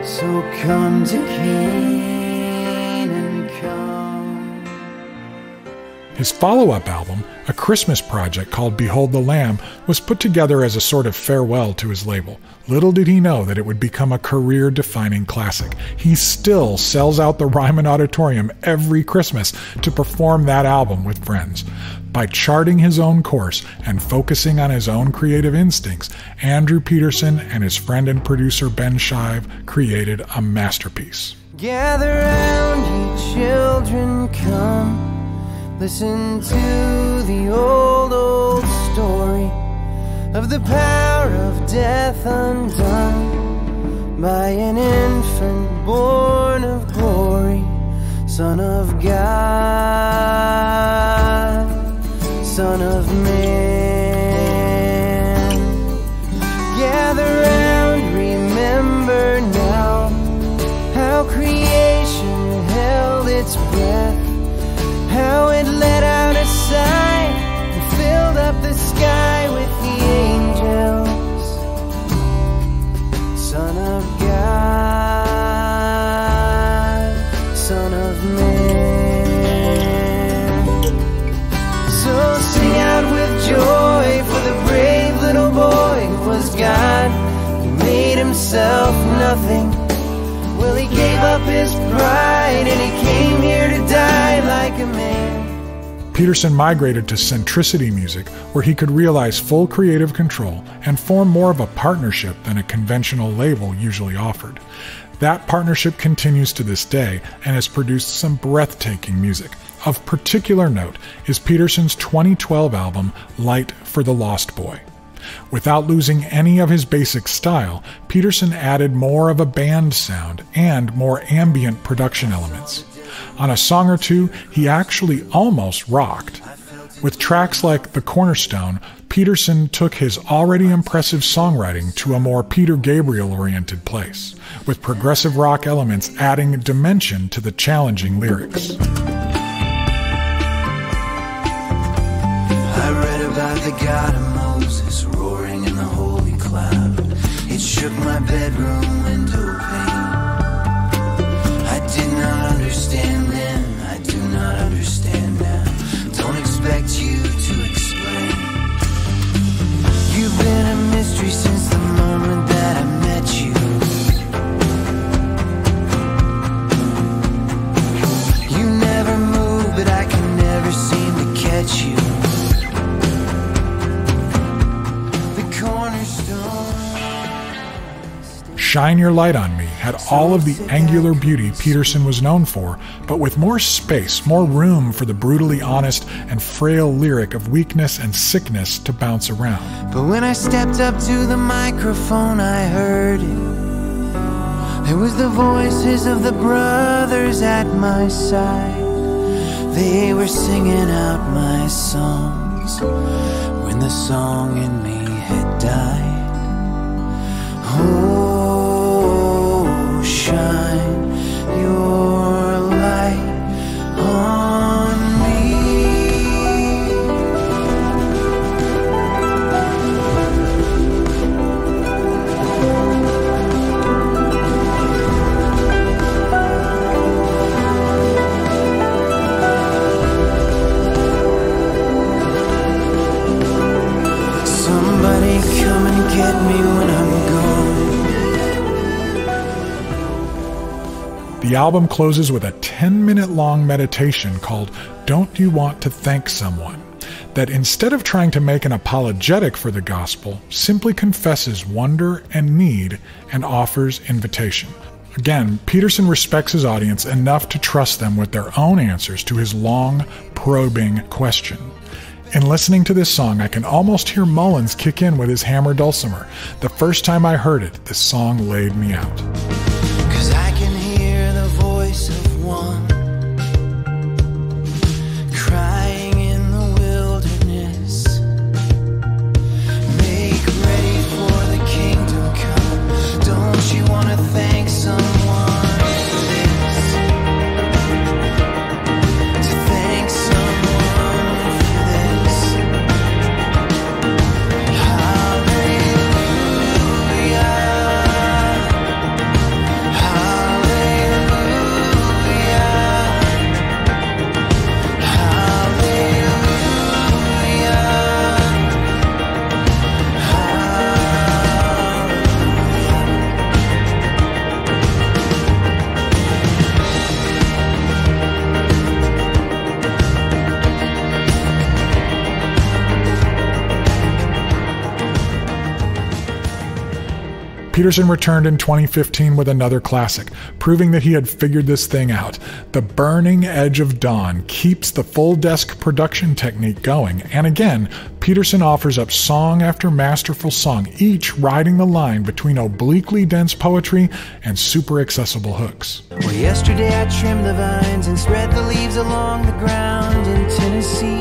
So come to Canaan, come. His follow-up album, a Christmas project called Behold the Lamb, was put together as a sort of farewell to his label. Little did he know that it would become a career-defining classic. He still sells out the Ryman Auditorium every Christmas to perform that album with friends. By charting his own course and focusing on his own creative instincts, Andrew Peterson and his friend and producer Ben Shive created a masterpiece. Gather round, ye children, come. Listen to the old, old story of the power of death undone by an infant born of glory, Son of God, Son of Man. Gather round, remember now how creation held its breath, how it let out a sigh and filled up the sky with the angels. Son of God, Son of Man. So sing out with joy for the brave little boy who was God, who made himself nothing. Well, he gave up his pride and he came here to die like a man. Peterson migrated to centricity music, where he could realize full creative control and form more of a partnership than a conventional label usually offered. That partnership continues to this day and has produced some breathtaking music. Of particular note is Peterson's 2012 album, Light for the Lost Boy. Without losing any of his basic style, Peterson added more of a band sound and more ambient production elements. On a song or two, he actually almost rocked. With tracks like The Cornerstone, Peterson took his already impressive songwriting to a more Peter Gabriel-oriented place, with progressive rock elements adding dimension to the challenging lyrics. I read about the God of Moses roaring in the holy cloud. It shook my bedroom window pane. I did not understand then, I do not understand now. Don't expect you to explain. You've been a mystery since the moment that I met you. You never move, but I can never seem to catch you. Shine Your Light on Me had all of the angular beauty Peterson was known for, but with more space, more room for the brutally honest and frail lyric of weakness and sickness to bounce around. But when I stepped up to the microphone, I heard it. There was the voices of the brothers at my side. They were singing out my songs when the song in me had died. Oh, shine your light on me. Somebody come and get me when I'm gone. The album closes with a 10-minute-long meditation called Don't You Want to Thank Someone? That instead of trying to make an apologetic for the gospel, simply confesses wonder and need and offers invitation. Again, Peterson respects his audience enough to trust them with their own answers to his long, probing question. In listening to this song, I can almost hear Mullins kick in with his hammer dulcimer. The first time I heard it, this song laid me out. 'Cause I can hear the voice of one crying in the wilderness. Make ready for the kingdom come. Don't you want to thank someone for this? To thank someone for this. Hallelujah. Peterson returned in 2015 with another classic, proving that he had figured this thing out. The burning edge of dawn keeps the full desk production technique going, and again, Peterson offers up song after masterful song, each riding the line between obliquely dense poetry and super accessible hooks. Well, yesterday I trimmed the vines and spread the leaves along the ground in Tennessee.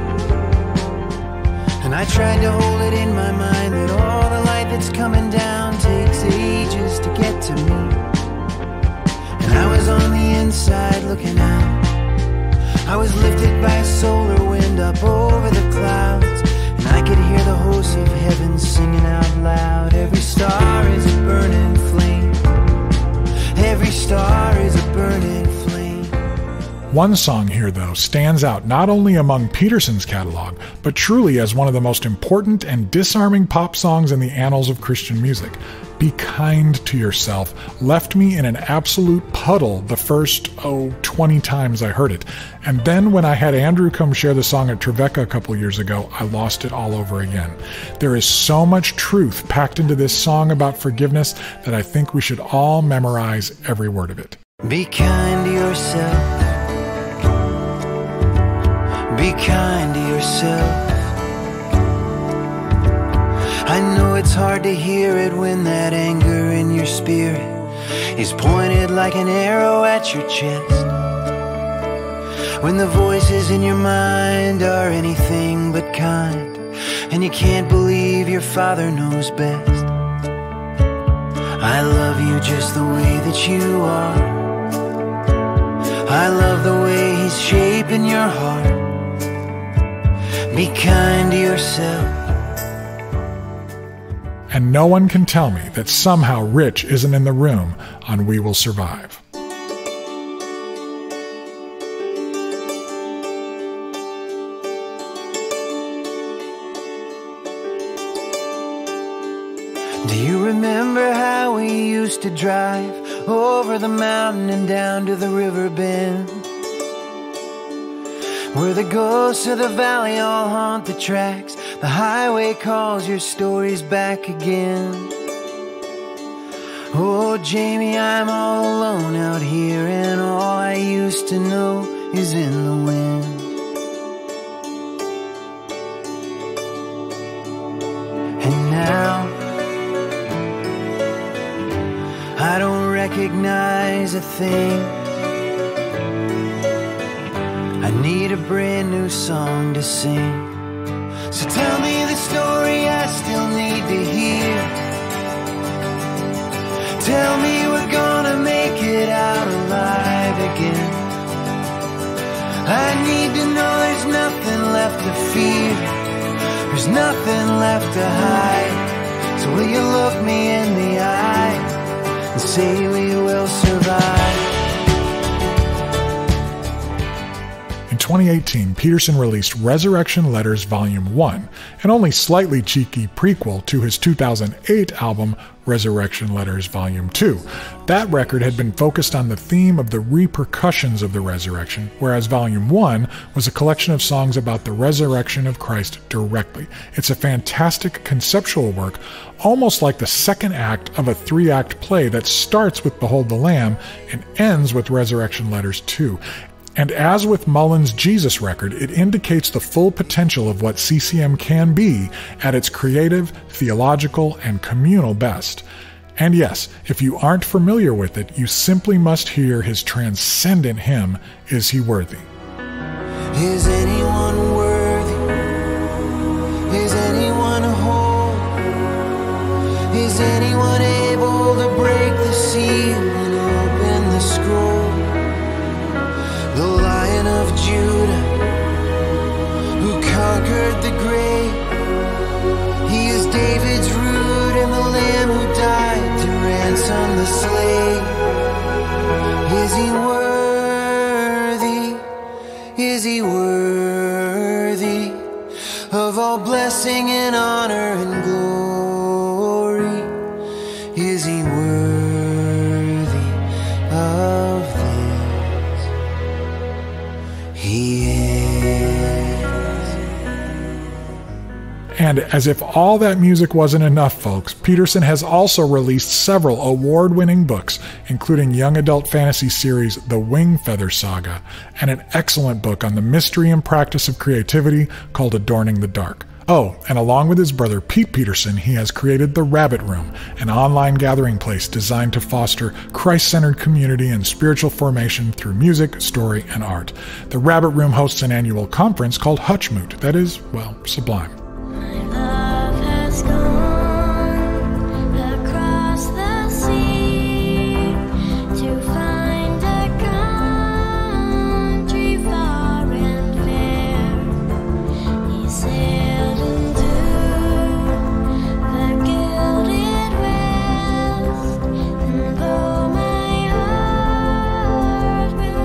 And I tried to hold it in my mind that all the light that's coming down takes ages to get to me. And I was on the inside looking out. I was lifted by a solar wind up over the clouds, and I could hear the hosts of heaven singing out loud. Every star is a burning flame. Every star is a burning flame. One song here, though, stands out not only among Peterson's catalog, but truly as one of the most important and disarming pop songs in the annals of Christian music. Be Kind to Yourself left me in an absolute puddle the first, 20 times I heard it. And then when I had Andrew come share the song at Trevecca a couple years ago, I lost it all over again. There is so much truth packed into this song about forgiveness that I think we should all memorize every word of it. Be kind to yourself. Be kind to yourself. I know it's hard to hear it when that anger in your spirit is pointed like an arrow at your chest. When the voices in your mind are anything but kind, and you can't believe your Father knows best. I love you just the way that you are. I love the way He's shaping your heart. Be kind to yourself. And no one can tell me that somehow Rich isn't in the room on We Will Survive. Do you remember how we used to drive over the mountain and down to the river bend, where the ghosts of the valley all haunt the tracks? The highway calls your stories back again. Oh, Jamie, I'm all alone out here, and all I used to know is in the wind. And now I don't recognize a thing. I need a brand new song to sing. So tell me the story I still need to hear. Tell me we're gonna make it out alive again. I need to know there's nothing left to fear. There's nothing left to hide. So will you look me in the eye and say we will survive? In 2018, Peterson released Resurrection Letters Volume 1, an only slightly cheeky prequel to his 2008 album Resurrection Letters Volume 2. That record had been focused on the theme of the repercussions of the resurrection, whereas Volume 1 was a collection of songs about the resurrection of Christ directly. It's a fantastic conceptual work, almost like the second act of a 3-act play that starts with Behold the Lamb and ends with Resurrection Letters 2. And as with Mullins' Jesus record, it indicates the full potential of what CCM can be at its creative, theological, and communal best. And yes, if you aren't familiar with it, you simply must hear his transcendent hymn, Is He Worthy? Is anyone worthy? Is anyone whole? Is anyone able to break the seal and open the scroll? The Lion of Judah, who conquered the grave. He is David's root and the Lamb who died to ransom the slave. Is He worthy? Is He worthy of all blessing and honor and glory? Is He worthy of this? He is. And as if all that music wasn't enough, folks, Peterson has also released several award-winning books, including young adult fantasy series The Wing Feather Saga, and an excellent book on the mystery and practice of creativity called Adorning the Dark. Oh, and along with his brother Pete Peterson, he has created The Rabbit Room, an online gathering place designed to foster Christ-centered community and spiritual formation through music, story, and art. The Rabbit Room hosts an annual conference called Hutchmoot that is, well, sublime. My love has gone across the sea to find a country far and fair. He sailed into the gilded west, and though my heart will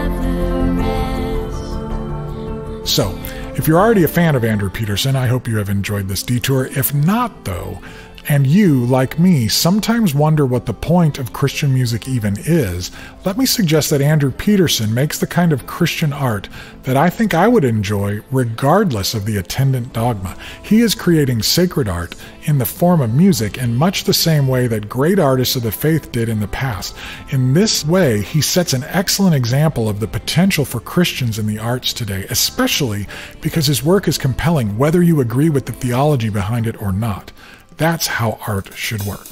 never rest. So, if you're already a fan of Andrew Peterson, I hope you have enjoyed this detour. If not, though, and you, like me, sometimes wonder what the point of Christian music even is, let me suggest that Andrew Peterson makes the kind of Christian art that I think I would enjoy regardless of the attendant dogma. He is creating sacred art in the form of music in much the same way that great artists of the faith did in the past. In this way, he sets an excellent example of the potential for Christians in the arts today, especially because his work is compelling whether you agree with the theology behind it or not. That's how art should work.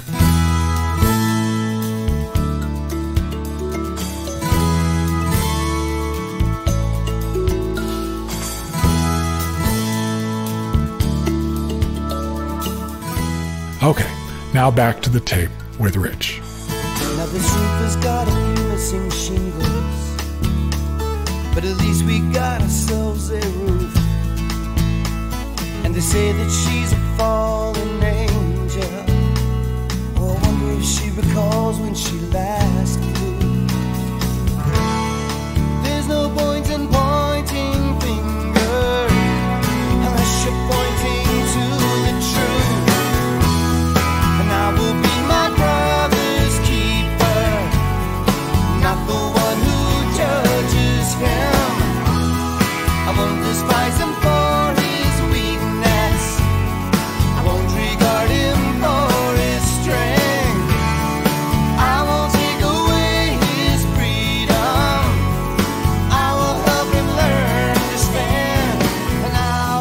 Okay, now back to the tape with Rich. Now this roof has got a few missing shingles, but at least we got ourselves a roof. And they say that she's a fallen angel. Oh, I wonder if she recalls when she last flew. There's no point in pointing fingers unless you're pointing to the truth. And I will be my brother's keeper, not the one who judges him. I won't despise him for his weakness. I won't regard him for his strength. I won't take away his freedom. I will help him learn to stand. And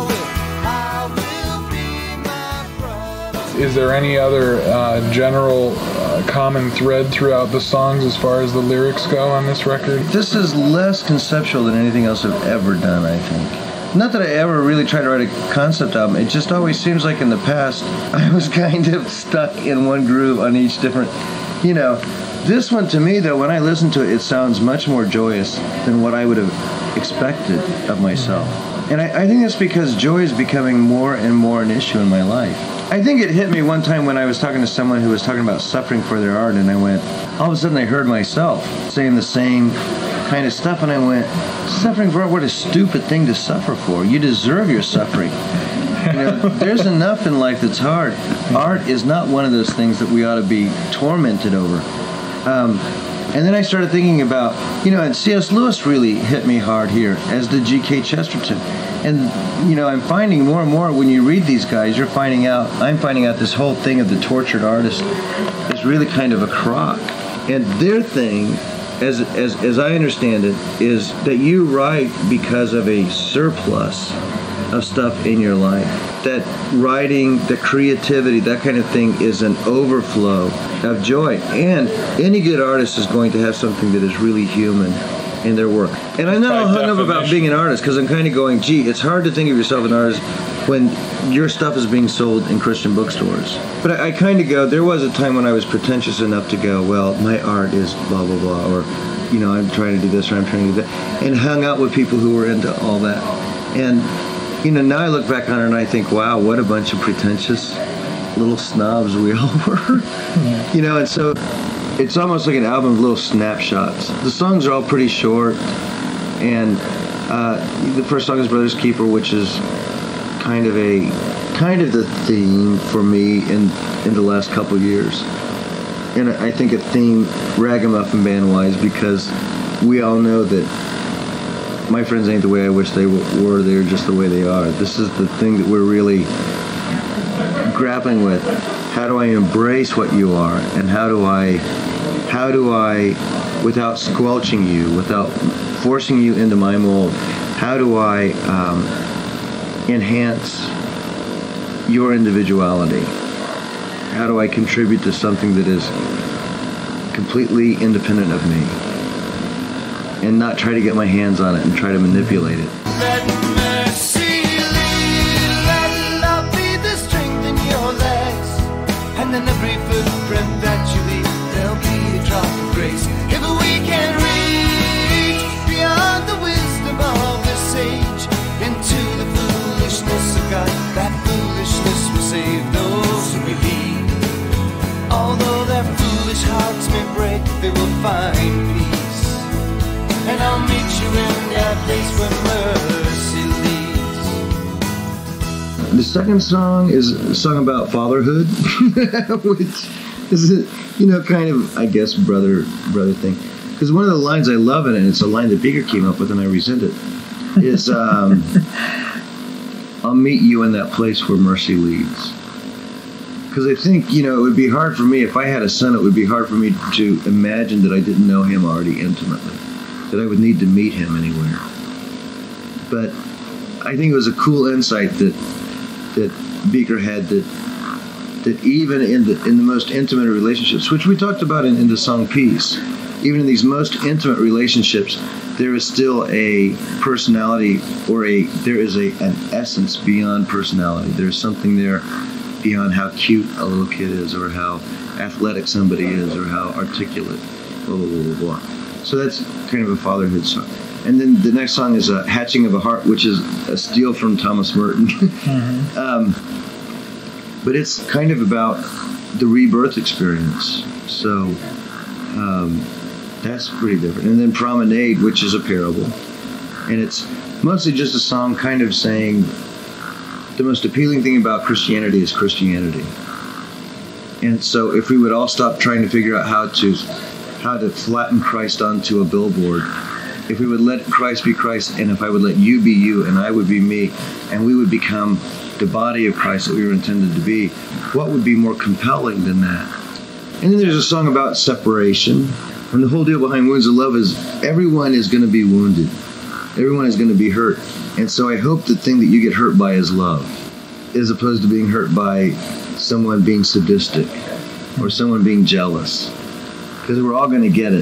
I will be my brother. Is there any other general common thread throughout the songs as far as the lyrics go on this record? This is less conceptual than anything else I've ever done, I think. Not that I ever really tried to write a concept album. It just always seems like in the past I was kind of stuck in one groove on each different, This one to me, though, when I listen to it, it sounds much more joyous than what I would have expected of myself. And I think that's because joy is becoming more and more an issue in my life. I think it hit me one time when I was talking to someone who was talking about suffering for their art, and I went, all of a sudden I heard myself saying the same kind of stuff, and I went, suffering for art, what a stupid thing to suffer for. You deserve your suffering. There's enough in life that's hard. Art is not one of those things that we ought to be tormented over. And then I started thinking about, and C.S. Lewis really hit me hard here, as did G.K. Chesterton. And, I'm finding more and more when you read these guys, I'm finding out this whole thing of the tortured artist is really kind of a crock. And their thing, as I understand it, is that you write because of a surplus of stuff in your life. That writing, the creativity, that kind of thing is an overflow of joy. And any good artist is going to have something that is really human in their work. And I'm not all hung up about being an artist, because I'm kind of going, it's hard to think of yourself as an artist when your stuff is being sold in Christian bookstores. But I kind of go, there was a time when I was pretentious enough to go, well, my art is blah, blah, blah, or, I'm trying to do this or I'm trying to do that, and hung out with people who were into all that. And now I look back on it and I think, wow, what a bunch of pretentious little snobs we all were. Yeah. And so it's almost like an album of little snapshots. The songs are all pretty short, and the first song is Brother's Keeper, which is kind of the theme for me in the last couple of years. And I think a theme Ragamuffin band-wise, because we all know that my friends ain't the way I wish they were. They're just the way they are. This is the thing that we're really grappling with, how do I embrace what you are, and how do I, without squelching you, without forcing you into my mold, how do I enhance your individuality? How do I contribute to something that is completely independent of me, and not try to get my hands on it and try to manipulate it? Let mercy lead, let love be the strength in your legs, and in every footprint that you leave, there'll be a drop of grace. If we can reach beyond the wisdom of the sage into the foolishness of God, that foolishness will save those who believe. Although their foolish hearts may break, they will find peace. And I'll meet you in that place where mercy leads. The second song is a song about fatherhood, which is, kind of, I guess, brother thing. Because one of the lines I love in it, and it's a line that Beaker came up with and I resent it, is I'll meet you in that place where mercy leads. Because I think, it would be hard for me, if I had a son, it would be hard for me to imagine that I didn't know him already intimately, that I would need to meet him anywhere. But I think it was a cool insight that Beaker had, that even in the most intimate relationships, which we talked about in the song Peace, even in these most intimate relationships, there is still a personality, or there is an essence beyond personality. There's something there beyond how cute a little kid is, or how athletic somebody is, or how articulate, blah, blah, blah, blah, blah. So that's kind of a fatherhood song. And then the next song is Hatching of a Heart, which is a steal from Thomas Merton. Mm-hmm. But it's kind of about the rebirth experience. So that's pretty different. And then Promenade, which is a parable. And it's mostly just a song kind of saying the most appealing thing about Christianity is Christianity. And so if we would all stop trying to figure out how to flatten Christ onto a billboard, if we would let Christ be Christ, and if I would let you be you, and I would be me, and we would become the body of Christ that we were intended to be, what would be more compelling than that? And then there's a song about separation. And the whole deal behind Wounds of Love is everyone is going to be wounded. Everyone is going to be hurt. And so I hope the thing that you get hurt by is love, as opposed to being hurt by someone being sadistic or someone being jealous. Because we're all going to get it.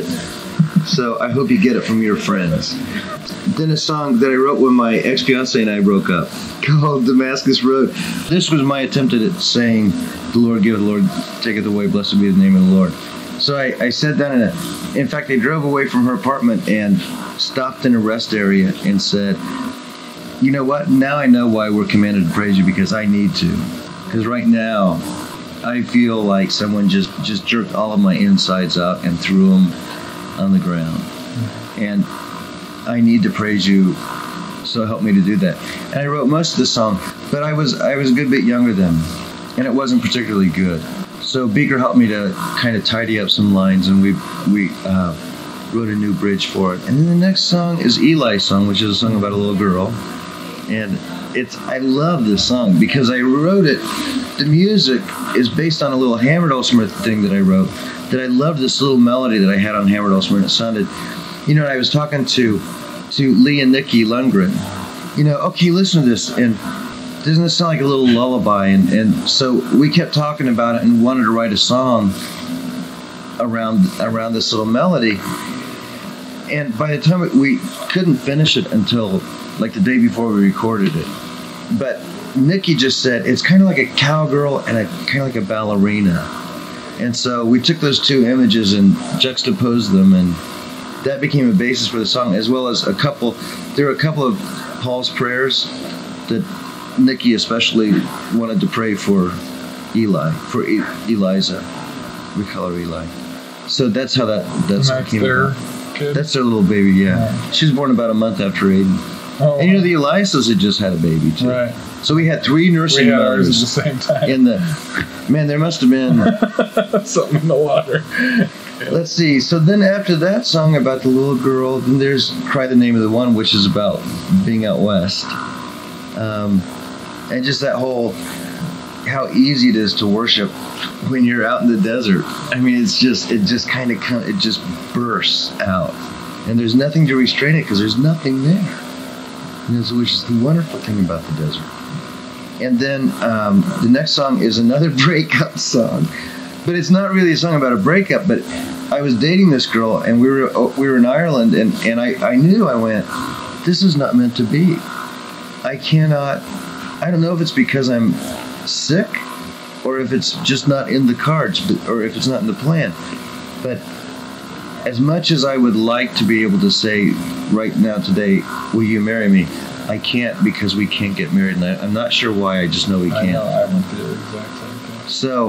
So I hope you get it from your friends. Then a song that I wrote when my ex-fiancée and I broke up, called Damascus Road. This was my attempt at saying, the Lord giveth, the Lord taketh away, blessed be the name of the Lord. So I sat down in fact, I drove away from her apartment and stopped in a rest area and said, you know what, now I know why we're commanded to praise you, because I need to. Because right now, I feel like someone just jerked all of my insides out and threw them on the ground. And I need to praise you, so help me to do that. And I wrote most of the song, but I was a good bit younger then, and it wasn't particularly good. So Beaker helped me to kind of tidy up some lines, and we wrote a new bridge for it. And then the next song is Eli's song, which is a song about a little girl. And I love this song because I wrote it. The music is based on a little Hammered Oldsmith thing that I wrote, that I loved this little melody that I had on Hammered Oldsmith. It sounded, I was talking to Lee and Nikki Lundgren, okay, listen to this, and doesn't this sound like a little lullaby? And so we kept talking about it and wanted to write a song around this little melody. And by the time we couldn't finish it until like the day before we recorded it. But Nikki just said, it's kind of like a cowgirl and kind of like a ballerina. And so we took those two images and juxtaposed them, and that became a basis for the song, as well as there were a couple of Paul's prayers that Nikki especially wanted to pray for Eli, for Eliza. We call her Eli. So that's how that came about. Kid? That's their little baby, yeah. She was born about a month after Aiden. Oh, and the Eliasas had just had a baby too. Right. So we had 3 nursing mothers at the same time. There must have been something in the water. Let's see. So then after that song about the little girl, then there's Cry the Name of the One, which is about being out west. And just that whole how easy it is to worship when you're out in the desert. I mean, it just kind of bursts out, and there's nothing to restrain it because there's nothing there. Which is the wonderful thing about the desert. And then the next song is another breakup song, but it's not really a song about a breakup. But I was dating this girl, and we were in Ireland, and I knew, I went, this is not meant to be. I don't know if it's because I'm sick, or if it's just not in the cards, or if it's not in the plan. But as much as I would like to be able to say right now today, will you marry me? I can't, because we can't get married, and I'm not sure why. I just know we can't. I know, I went through the exact same thing. So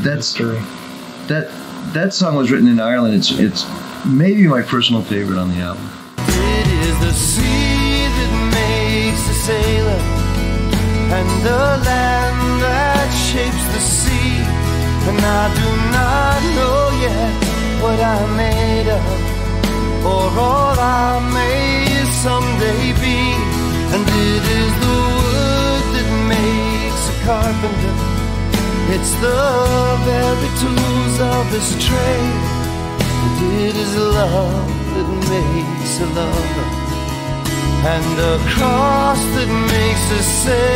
that song was written in Ireland. It's maybe my personal favorite on the album. It is the sea that makes the sailor, and the land that shapes the sea. And I do not know yet what I'm made of, or all I may someday be. And it is the wood that makes a carpenter. It's the very tools of his trade. And it is love that makes a lover, and a cross that makes a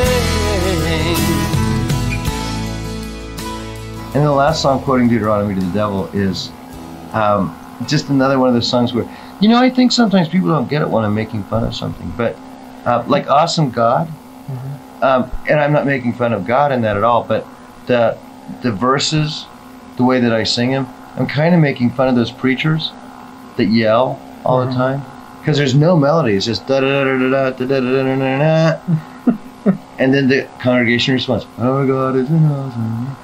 saint. And the last song, quoting Deuteronomy to the Devil, is just another one of those songs where, I think sometimes people don't get it when I'm making fun of something, but like Awesome God, and I'm not making fun of God in that at all, but the verses, the way that I sing them, I'm kind of making fun of those preachers that yell all the time, because there's no melody. It's just da da da da da da da da da, and then the congregation responds, "Our God is an awesome."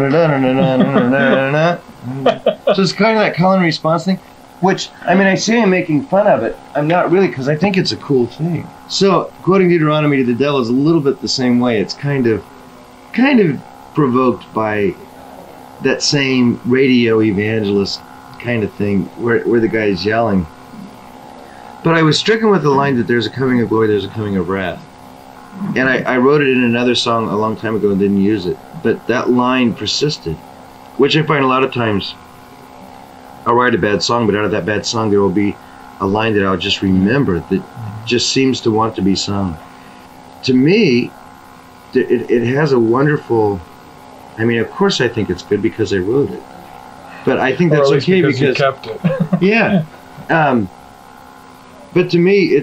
So it's kind of that call and response thing, which, I say I'm making fun of it. I'm not really, because I think it's a cool thing. So quoting Deuteronomy to the Devil is a little bit the same way. It's kind of provoked by that same radio evangelist kind of thing where the guy is yelling. But I was stricken with the line that there's a coming of glory, there's a coming of wrath. And I wrote it in another song a long time ago and didn't use it. But that line persisted, which I find a lot of times I'll write a bad song, but out of that bad song there will be a line that I'll just remember that just seems to want to be sung. To me, it has a wonderful, of course I think it's good because I wrote it. But I think that's okay because you kept it. Yeah. But to me,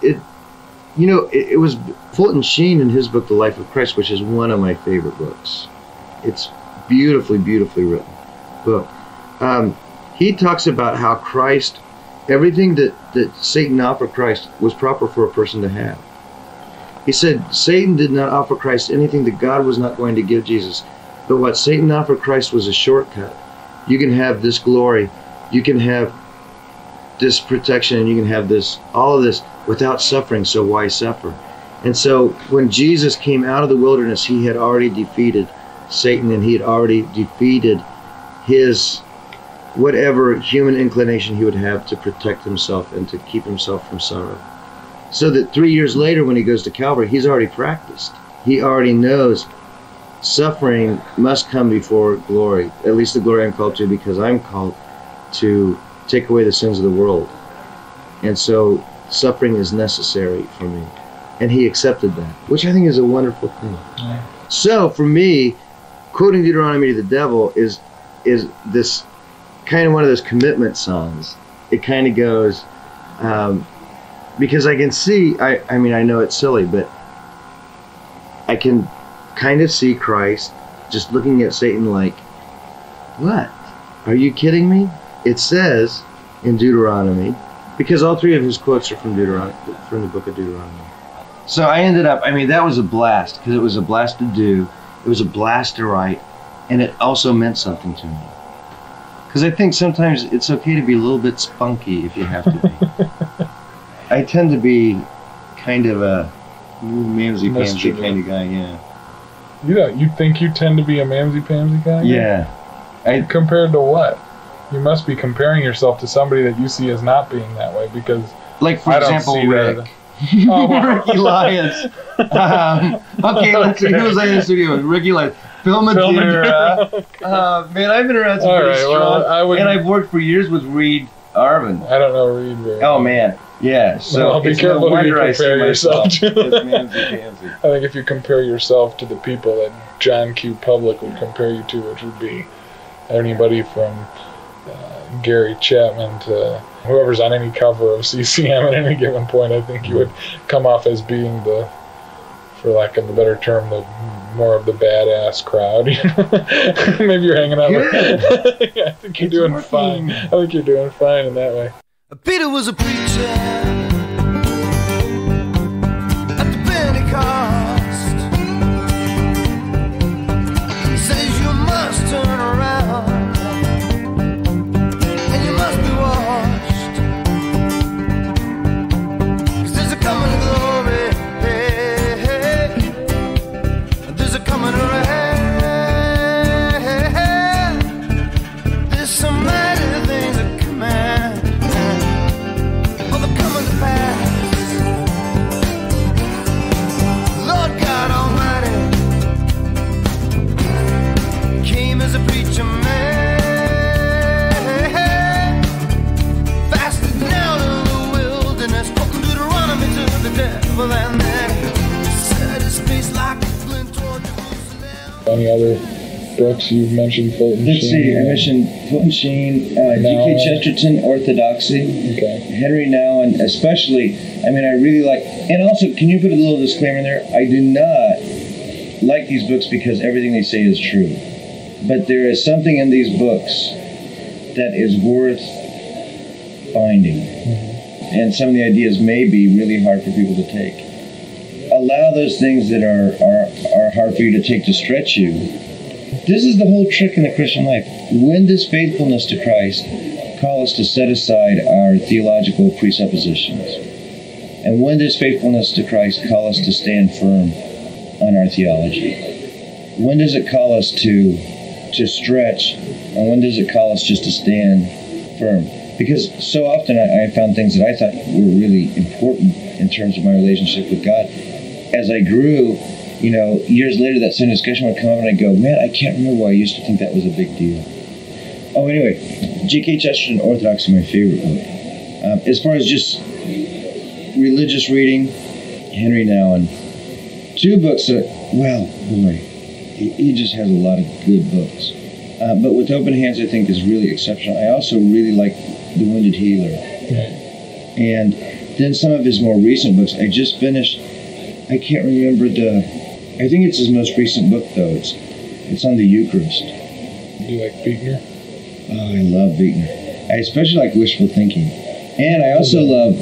it was Fulton Sheen in his book, The Life of Christ, which is one of my favorite books. It's beautifully, beautifully written book. He talks about how Christ, everything that Satan offered Christ was proper for a person to have. He said Satan did not offer Christ anything that God was not going to give Jesus. But what Satan offered Christ was a shortcut. You can have this glory, you can have this protection, and you can have this, all of this without suffering, so why suffer? And so when Jesus came out of the wilderness, he had already defeated Satan, and he had already defeated his whatever human inclination he would have to protect himself and to keep himself from sorrow. So that 3 years later when he goes to Calvary, he's already practiced. He already knows suffering must come before glory, at least the glory I'm called to, because I'm called to take away the sins of the world. And so suffering is necessary for me. And he accepted that, which I think is a wonderful thing. Yeah. So for me, quoting Deuteronomy to the Devil is this kind of one of those commitment songs. It kind of goes, because I can see, I know it's silly, but I can kind of see Christ just looking at Satan like, what? Are you kidding me? It says in Deuteronomy, because all three of his quotes are from the book of Deuteronomy. So I ended up, that was a blast, because it was a blast to do, it was a blast to write, and it also meant something to me. Because I think sometimes it's okay to be a little bit spunky if you have to be. I tend to be kind of a mamsy-pamsy kind of guy, yeah. Yeah, you think you tend to be a mamsy-pamsy guy? Yeah. Compared to what? You must be comparing yourself to somebody that you see as not being that way, because like, for example, Rick. Oh, wow. Rick Elias. Okay, let's see. Who was I in the studio with? Rick Elias. Madeira. Man, I've been around some pretty strong. And I've worked for years with Reed Arvin. I don't know Reed very well. Oh, man. Yeah, so well, be careful no you compare yourself to. I think if you compare yourself to the people that John Q. Public would compare you to, which would be anybody from Gary Chapman to whoever's on any cover of CCM at any given point, I think you would come off as being the, for lack of a better term, the more of the badass crowd. Maybe you're hanging out with. Yeah, I think you're doing fine. I think you're doing fine in that way. Peter was a preacher at the Pentecost. He says you must turn around and you must be washed, 'cause there's a coming glory, there's a coming rain, there's some mighty things that command. Lord God Almighty came as a preacher man, fasted down in the wilderness, spoken Deuteronomy to the devil, and then set his face like a flint toward Jerusalem. Any other books you've mentioned? Fulton Let's Sheen, see, I mentioned Fulton Sheen, G.K. Chesterton, Orthodoxy, Henry Nouwen, especially. I mean, I really like, and also, can you put a little disclaimer in there? I do not like these books because everything they say is true. But there is something in these books that is worth finding. And some of the ideas may be really hard for people to take. Allow those things that are hard for you to take to stretch you. This is the whole trick in the Christian life. When does faithfulness to Christ call us to set aside our theological presuppositions? And when does faithfulness to Christ call us to stand firm on our theology? When does it call us to stretch? And when does it call us just to stand firm? Because so often I found things that I thought were really important in terms of my relationship with God. As I grew, years later, that same discussion would come up and I'd go, man, I can't remember why I used to think that was a big deal. Oh, anyway, G.K. Chesterton, Orthodoxy, my favorite book. As far as just religious reading, Henry Nouwen. Two books that, well, boy, he just has a lot of good books. But With Open Hands, I think, is really exceptional. I also really like The Wounded Healer. And then some of his more recent books. I just finished, I can't remember I think it's his most recent book, though. It's on the Eucharist. Do you like Buechner? Oh, I love Buechner. I especially like Wishful Thinking. And I also love,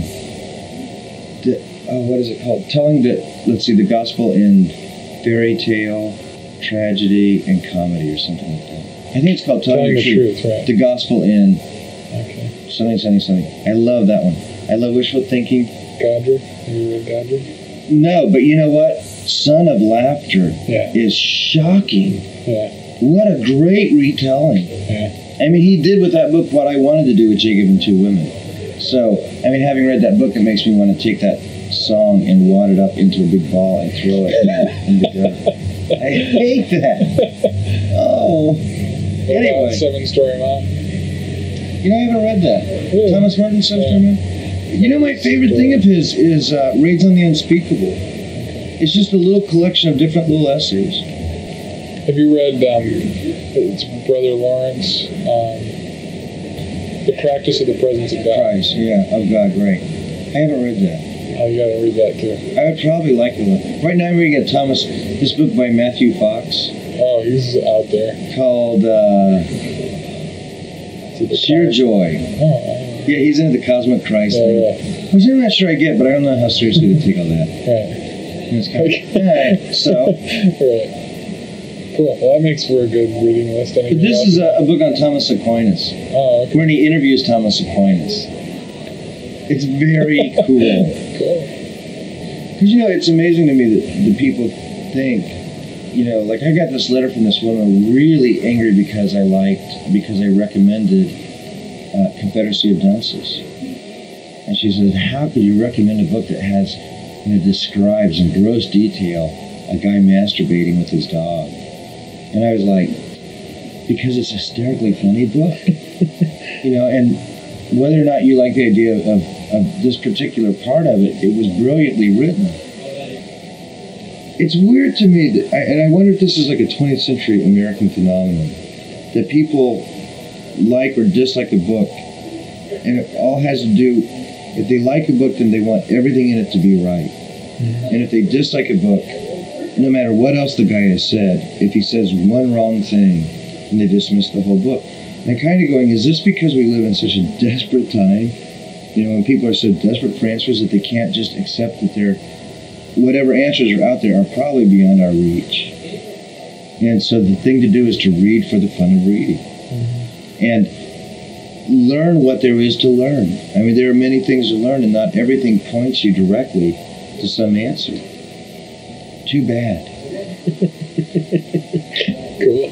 what is it called? Telling the gospel in fairy tale, tragedy, and comedy, or something like that. I think it's called Telling the Truth. Right. The gospel in something. I love that one. I love Wishful Thinking. Godric? Have you read Godric? No, but you know what? Son of Laughter is shocking. Yeah. What a great retelling. Yeah. I mean, he did with that book what I wanted to do with Jacob and Two Women. So, I mean, having read that book, it makes me want to take that song and wad it up into a big ball and throw it in the gutter. I hate that. Oh. Anyway. Seven Story Mom? I haven't read that. Really? Thomas Merton's Seven Story Mom? My favorite thing of his is Raids on the Unspeakable. It's just a little collection of different little essays. Have you read it's Brother Lawrence, The Practice of the Presence of God? Christ, of God, right. I haven't read that. Oh, you gotta read that too. I would probably like it. Right now I'm reading this book by Matthew Fox. Oh, he's out there. Called Sheer Joy. Oh, yeah, he's into the cosmic Christ thing. Which I'm not sure I get, but I don't know how seriously to take all that. Right. And it's kind of, so. Right. Cool. Well, that makes for a good reading list. But this is a book on Thomas Aquinas. Oh, okay. When he interviews Thomas Aquinas. It's very cool. Cool. Because, it's amazing to me that the people think, like I got this letter from this woman really angry because I recommended Confederacy of Dunces. And she said, how could you recommend a book that has, describes in gross detail a guy masturbating with his dog? And I was like, because it's a hysterically funny book. And whether or not you like the idea of this particular part of it, it was brilliantly written. It's weird to me, and I wonder if this is like a 20th century American phenomenon, that people like or dislike a book, and it all has to do, if they like a book, then they want everything in it to be right. And if they dislike a book, no matter what else the guy has said, if he says one wrong thing, then they dismiss the whole book. And I'm kind of going, is this because we live in such a desperate time? When people are so desperate for answers that they can't just accept that whatever answers are out there are probably beyond our reach. And so the thing to do is to read for the fun of reading. And learn what there is to learn. I mean, there are many things to learn, and not everything points you directly to some answer. Too bad. Cool.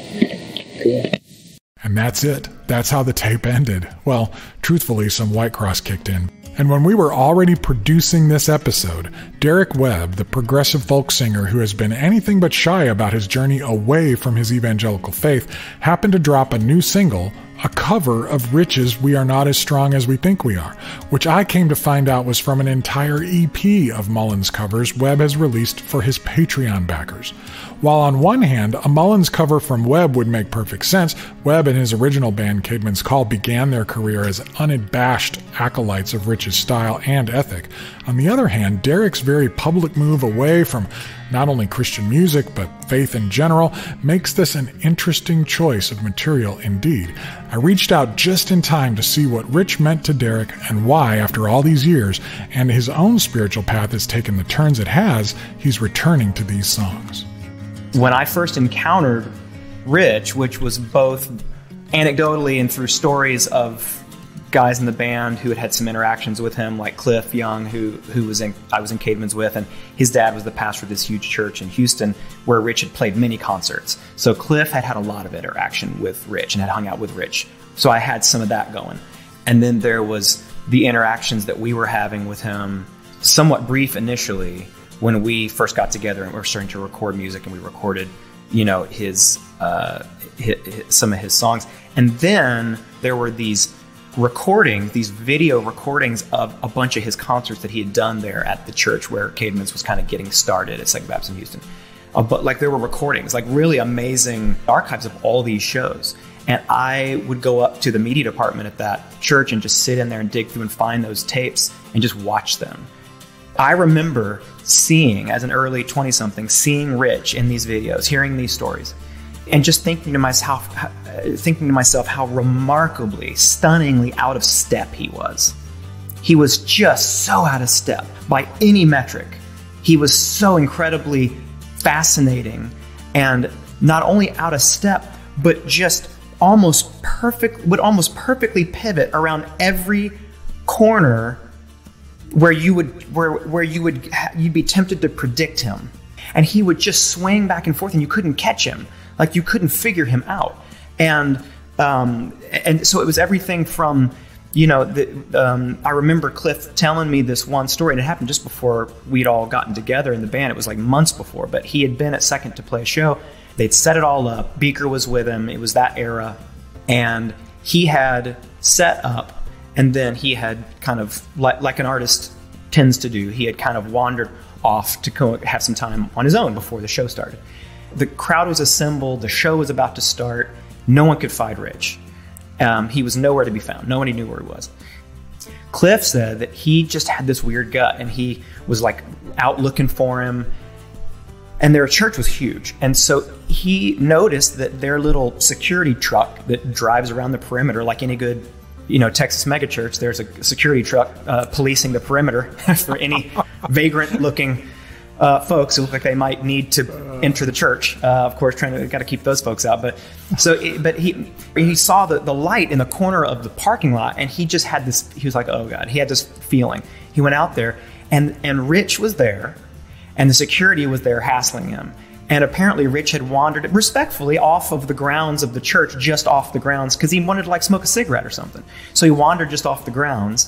And that's it. That's how the tape ended. Well, truthfully, some White Cross kicked in. And when we were already producing this episode, Derek Webb, the progressive folk singer who has been anything but shy about his journey away from his evangelical faith, happened to drop a new single, a cover of Rich's We Are Not As Strong As We Think We Are, which I came to find out was from an entire EP of Mullins covers Webb has released for his Patreon backers. While on one hand, a Mullins cover from Webb would make perfect sense, Webb and his original band Caedmon's Call began their career as unabashed acolytes of Rich's style and ethic. On the other hand, Derek's very public move away from not only Christian music, but faith in general, makes this an interesting choice of material indeed. I reached out just in time to see what Rich meant to Derek and why, after all these years, and his own spiritual path has taken the turns it has, he's returning to these songs. When I first encountered Rich, which was both anecdotally and through stories of guys in the band who had had some interactions with him, like Cliff Young, who I was in Caedmon's with, and his dad was the pastor of this huge church in Houston where Rich had played many concerts. So Cliff had a lot of interaction with Rich and had hung out with Rich. So I had some of that going. And then there was the interactions that we were having with him, somewhat brief initially, when we first got together and we were starting to record music, and we recorded, his some of his songs. And then there were these video recordings of a bunch of his concerts that he had done there at the church where Caedmon's was kind of getting started at Second Baptist in Houston. But there were recordings, really amazing archives of all these shows. And I would go up to the media department at that church and just sit in there and dig through and find those tapes and just watch them. I remember seeing, as an early 20-something, seeing Rich in these videos, hearing these stories, and just thinking to myself how remarkably, stunningly out of step he was. He was just so out of step by any metric. He was so incredibly fascinating, and not only out of step, but just would almost perfectly pivot around every corner where you'd be tempted to predict him. And he would just swing back and forth, and you couldn't catch him. You couldn't figure him out. And so it was everything from, I remember Cliff telling me this one story, and it happened just before we'd all gotten together in the band. It was months before, but he had been at Second to play a show. They'd set it all up. Beaker was with him. It was that era. And he had set up, and then he had kind of, like an artist tends to do, he had kind of wandered off to go have some time on his own before the show started. The crowd was assembled. The show was about to start. No one could find Rich. He was nowhere to be found. Nobody knew where he was. Cliff said that he just had this weird gut, and he was out looking for him. And their church was huge. And so he noticed that their little security truck that drives around the perimeter, like any good Texas megachurch, there's a security truck policing the perimeter for any vagrant-looking folks who look like they might need to enter the church. Of course, got to keep those folks out. But he saw the light in the corner of the parking lot, and he just had this. He was like, "Oh God!" He had this feeling. He went out there, and Rich was there, and the security was there hassling him. And apparently Rich had wandered respectfully off of the grounds of the church, just off the grounds, because he wanted to smoke a cigarette or something. So he wandered just off the grounds,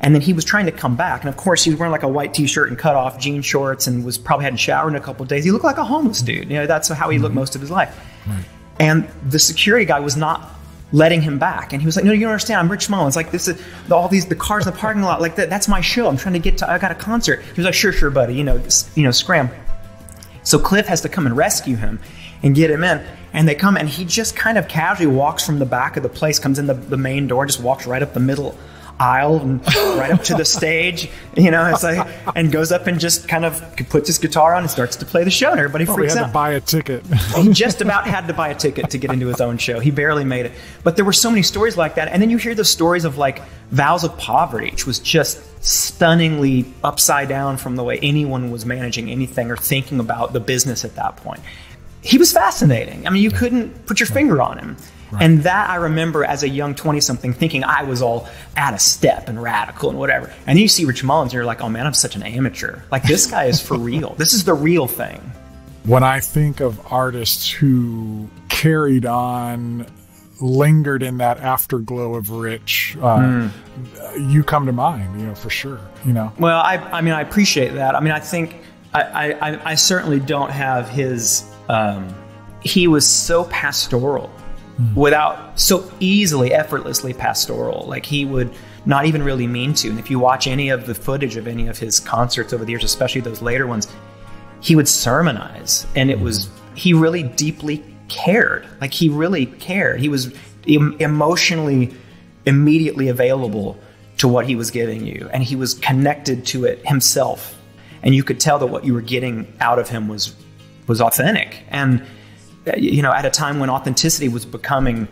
And then he was trying to come back. And of course, he was wearing like a white t-shirt and cut off jean shorts and was probably hadn't showered in a couple of days. He looked like a homeless dude. You know, that's how he looked most of his life. Right. And the security guy was not letting him back. And he was like, no, you don't understand. I'm Rich Mullins. Like, this is all the cars in the parking lot. Like, that's my show. I'm trying to get to, I got a concert. He was like, sure, buddy. You know, scram. So Cliff has to come and rescue him and get him in. And they come, and he just kind of casually walks from the back of the place, comes in the main door, just walks right up the middle aisle and right up to the stage, you know, it's like, and goes up and just kind of puts his guitar on and starts to play the show, and everybody freaks out. He had out. to buy a ticket. He just about had to buy a ticket to get into his own show. He barely made it. But there were so many stories like that. And then you hear the stories of like Vows of Poverty, which was just stunningly upside down from the way anyone was managing anything or thinking about the business at that point. He was fascinating. I mean, you couldn't put your finger on him. Right. And that I remember as a young 20-something thinking I was all out of step and radical and whatever. And then you see Rich Mullins and you're like, oh man, I'm such an amateur. Like, this guy is for real. This is the real thing. When I think of artists who carried on, lingered in that afterglow of Rich, you come to mind, you know, for sure, you know. Well, I mean, I appreciate that. I mean, I think I certainly don't have his, he was so pastoral. Without so easily, effortlessly pastoral. Like, he would not even really mean to. And if you watch any of the footage of any of his concerts over the years, especially those later ones, he would sermonize. And it was, he really deeply cared. Like, he really cared. He was emotionally immediately available to what he was giving you. And he was connected to it himself. And you could tell that what you were getting out of him was authentic. And you know, at a time when authenticity was becoming,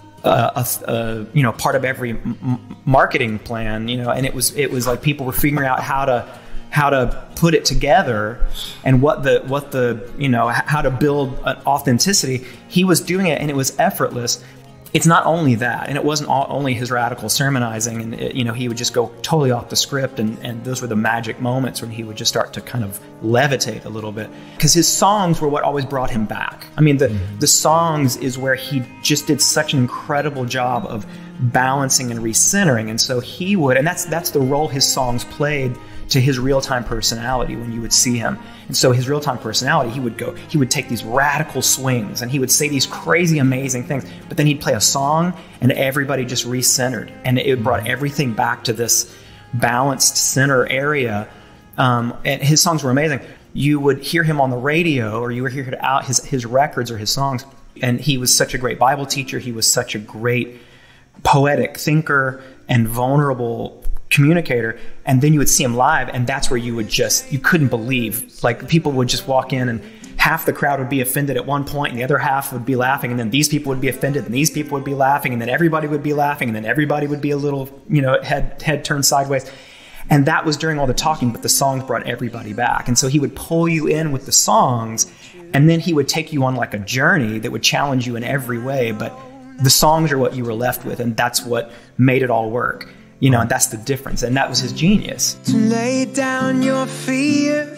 you know, part of every marketing plan, you know, and it was like people were figuring out how to put it together and what the you know, how to build an authenticity. He was doing it, and it was effortless. It's not only that, and it wasn't only his radical sermonizing, and you know, he would just go totally off the script, and those were the magic moments when he would just start to kind of levitate a little bit, because his songs were what always brought him back. I mean, the songs is where he just did such an incredible job of balancing and recentering, and so he would, and that's the role his songs played to his real-time personality when you would see him. And so his real-time personality, he would take these radical swings and he would say these crazy, amazing things, but then he'd play a song and everybody just recentered, and it brought everything back to this balanced center area. And his songs were amazing. You would hear him on the radio, or you would hear out his records or his songs, and he was such a great Bible teacher. He was such a great poetic thinker and vulnerable communicator. And then you would see him live, and that's where you couldn't believe, like, people would just walk in and half the crowd would be offended at one point and the other half would be laughing, and then these people would be offended and these people would be laughing, and then everybody would be laughing, and then everybody would be a little, you know, head turned sideways. And that was during all the talking, but the songs brought everybody back. And so he would pull you in with the songs, and then he would take you on like a journey that would challenge you in every way, but the songs are what you were left with, and that's what made it all work. You know, and that's the difference. And that was his genius. To lay down your fears,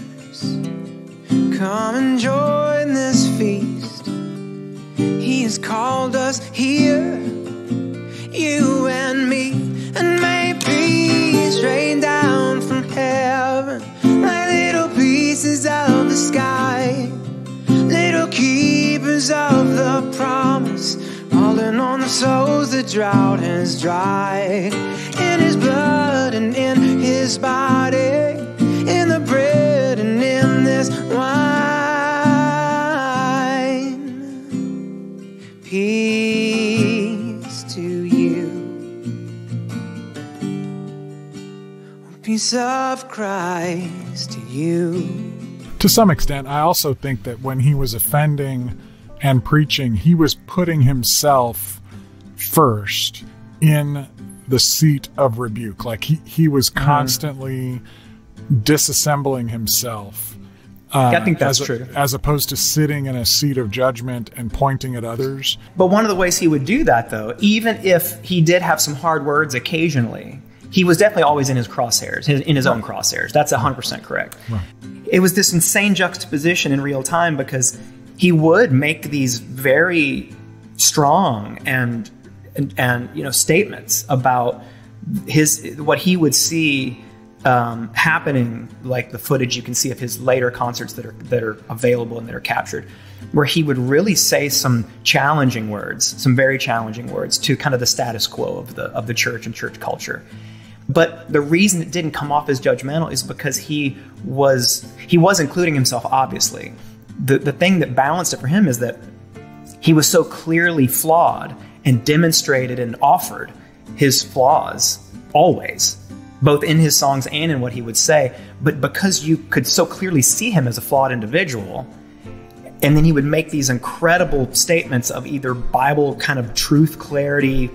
come and join this feast. He has called us here, you and me, and may peace rain down from heaven like little pieces of the sky, little keepers of the promise, falling on the souls the drought has dried. In his blood and in his body, in the bread and in this wine. Peace to you. Peace of Christ to you. To some extent, I also think that when he was offending and preaching, he was putting himself first in the seat of rebuke. Like, he was constantly disassembling himself. I think that's true. As opposed to sitting in a seat of judgment and pointing at others. But one of the ways he would do that, though, even if he did have some hard words occasionally, he was definitely always in his crosshairs, in his own crosshairs. That's 100% correct. Right. It was this insane juxtaposition in real time, because he would make these very strong and you know, statements about what he would see happening, like the footage you can see of his later concerts that are available and that are captured, where he would really say some challenging words, some very challenging words to kind of the status quo of the church and church culture. But the reason it didn't come off as judgmental is because he was including himself, obviously. The thing that balanced it for him is that he was so clearly flawed and demonstrated and offered his flaws always, both in his songs and in what he would say. But because you could so clearly see him as a flawed individual, and then he would make these incredible statements of either Bible kind of truth, clarity,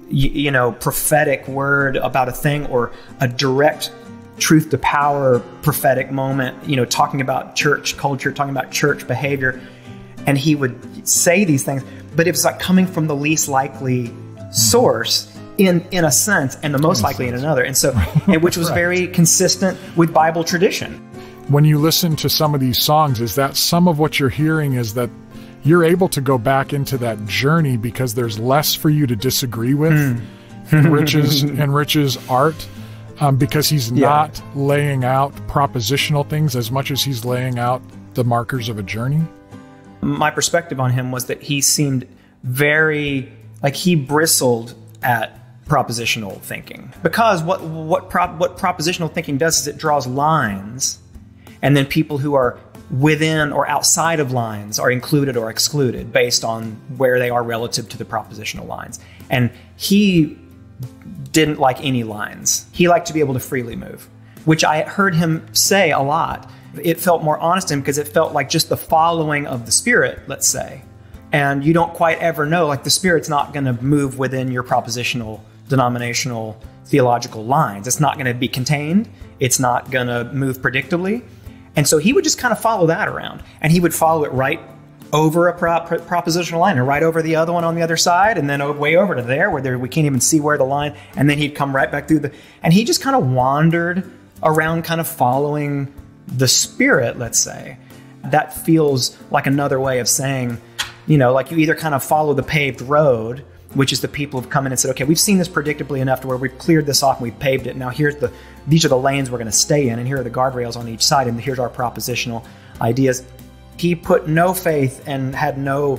prophetic word about a thing, or a direct truth to power prophetic moment, talking about church culture, talking about church behavior. And he would say these things, but it was like coming from the least likely source in a sense, and the most likely in another. And so, which was very consistent with Bible tradition. When you listen to some of these songs, is that some of what you're hearing is that you're able to go back into that journey because there's less for you to disagree with in Rich's art, because he's not laying out propositional things as much as he's laying out the markers of a journey? My perspective on him was that he seemed very, like he bristled at propositional thinking. Because what propositional thinking does is it draws lines, and then people who are within or outside of lines are included or excluded based on where they are relative to the propositional lines. And he didn't like any lines. He liked to be able to freely move, which I heard him say a lot. It felt more honest to him because it felt like just the following of the Spirit, let's say. And you don't quite ever know, like the Spirit's not going to move within your propositional, denominational, theological lines. It's not going to be contained. It's not going to move predictably. And so he would just kind of follow that around, and he would follow it right over a propositional line and right over the other one on the other side, and then way over to there where we can't even see where the line, and then he'd come right back through and he just kind of wandered around kind of following the Spirit, let's say. That feels like another way of saying, like you either kind of follow the paved road, which is the people have come in and said, okay, we've seen this predictably enough to where we've cleared this off and we've paved it. Now these are the lanes we're going to stay in, and here are the guardrails on each side, and here's our propositional ideas. He put no faith and had no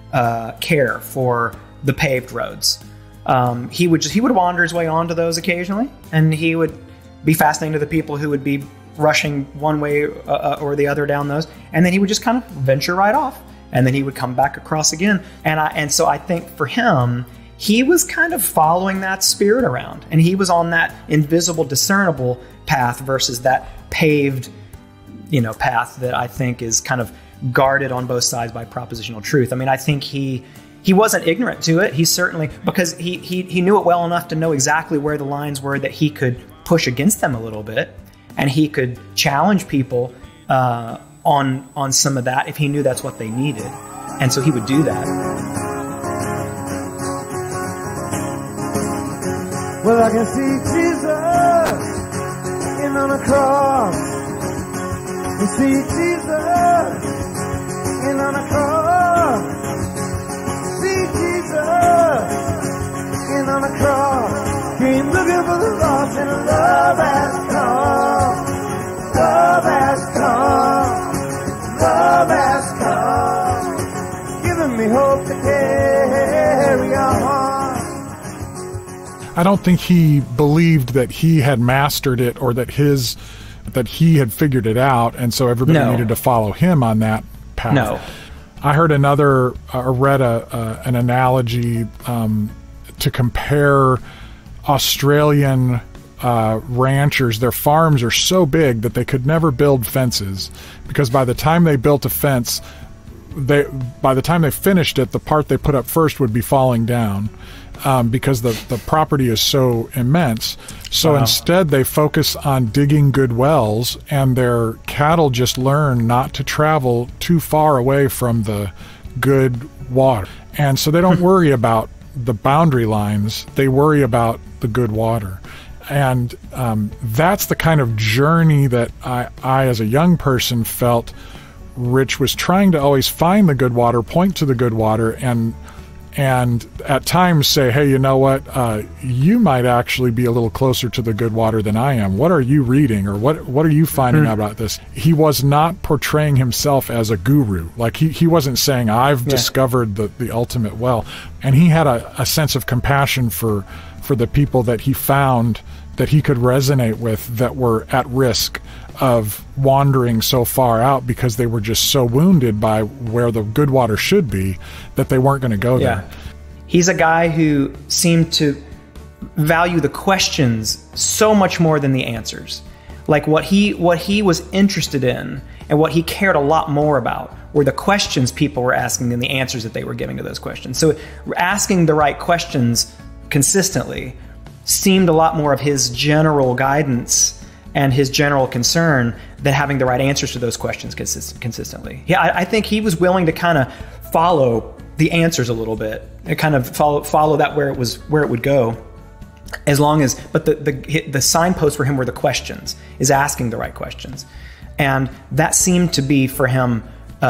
care for the paved roads. He would wander his way onto those occasionally, and he would be fascinating to the people who would be rushing one way or the other down those, and then he would just kind of venture right off, and then he would come back across again. And so I think for him, he was kind of following that Spirit around, and he was on that invisible, discernible path versus that paved, path that I think is kind of guarded on both sides by propositional truth. I mean, I think he wasn't ignorant to it. He certainly, because he knew it well enough to know exactly where the lines were that he could push against them a little bit, and he could challenge people on some of that if he knew that's what they needed. And so he would do that. Well, I can see Jesus in on a cross. You see Jesus in on a cross. See Jesus in on a cross. Came looking for the lost, and love has come. Love has come. Love has come. Giving me hope to carry on. I don't think he believed that he had mastered it, or that he had figured it out, and so everybody needed to follow him on that path. No. I heard read an analogy to compare Australian ranchers. Their farms are so big that they could never build fences, because by the time they built a fence, by the time they finished it, the part they put up first would be falling down. Because the property is so immense. So instead they focus on digging good wells, and their cattle just learn not to travel too far away from the good water. And so they don't worry about the boundary lines, they worry about the good water. And that's the kind of journey that I as a young person felt Rich was trying to always find the good water, point to the good water, and and at times say, hey, you know what, you might actually be a little closer to the good water than I am. What are you reading, or what are you finding out about this? He was not portraying himself as a guru. Like he wasn't saying, I've discovered the ultimate well. And he had a sense of compassion for the people that he found that he could resonate with, that were at risk of wandering so far out because they were just so wounded by where the good water should be that they weren't going to go there. He's a guy who seemed to value the questions so much more than the answers. Like what he was interested in and what he cared a lot more about were the questions people were asking than the answers that they were giving to those questions. So asking the right questions consistently seemed a lot more of his general guidance and his general concern than having the right answers to those questions consistently. Yeah, I think he was willing to kind of follow the answers a little bit and kind of follow that where it would go, as long as. But the signposts for him were the questions, is asking the right questions, and that seemed to be for him,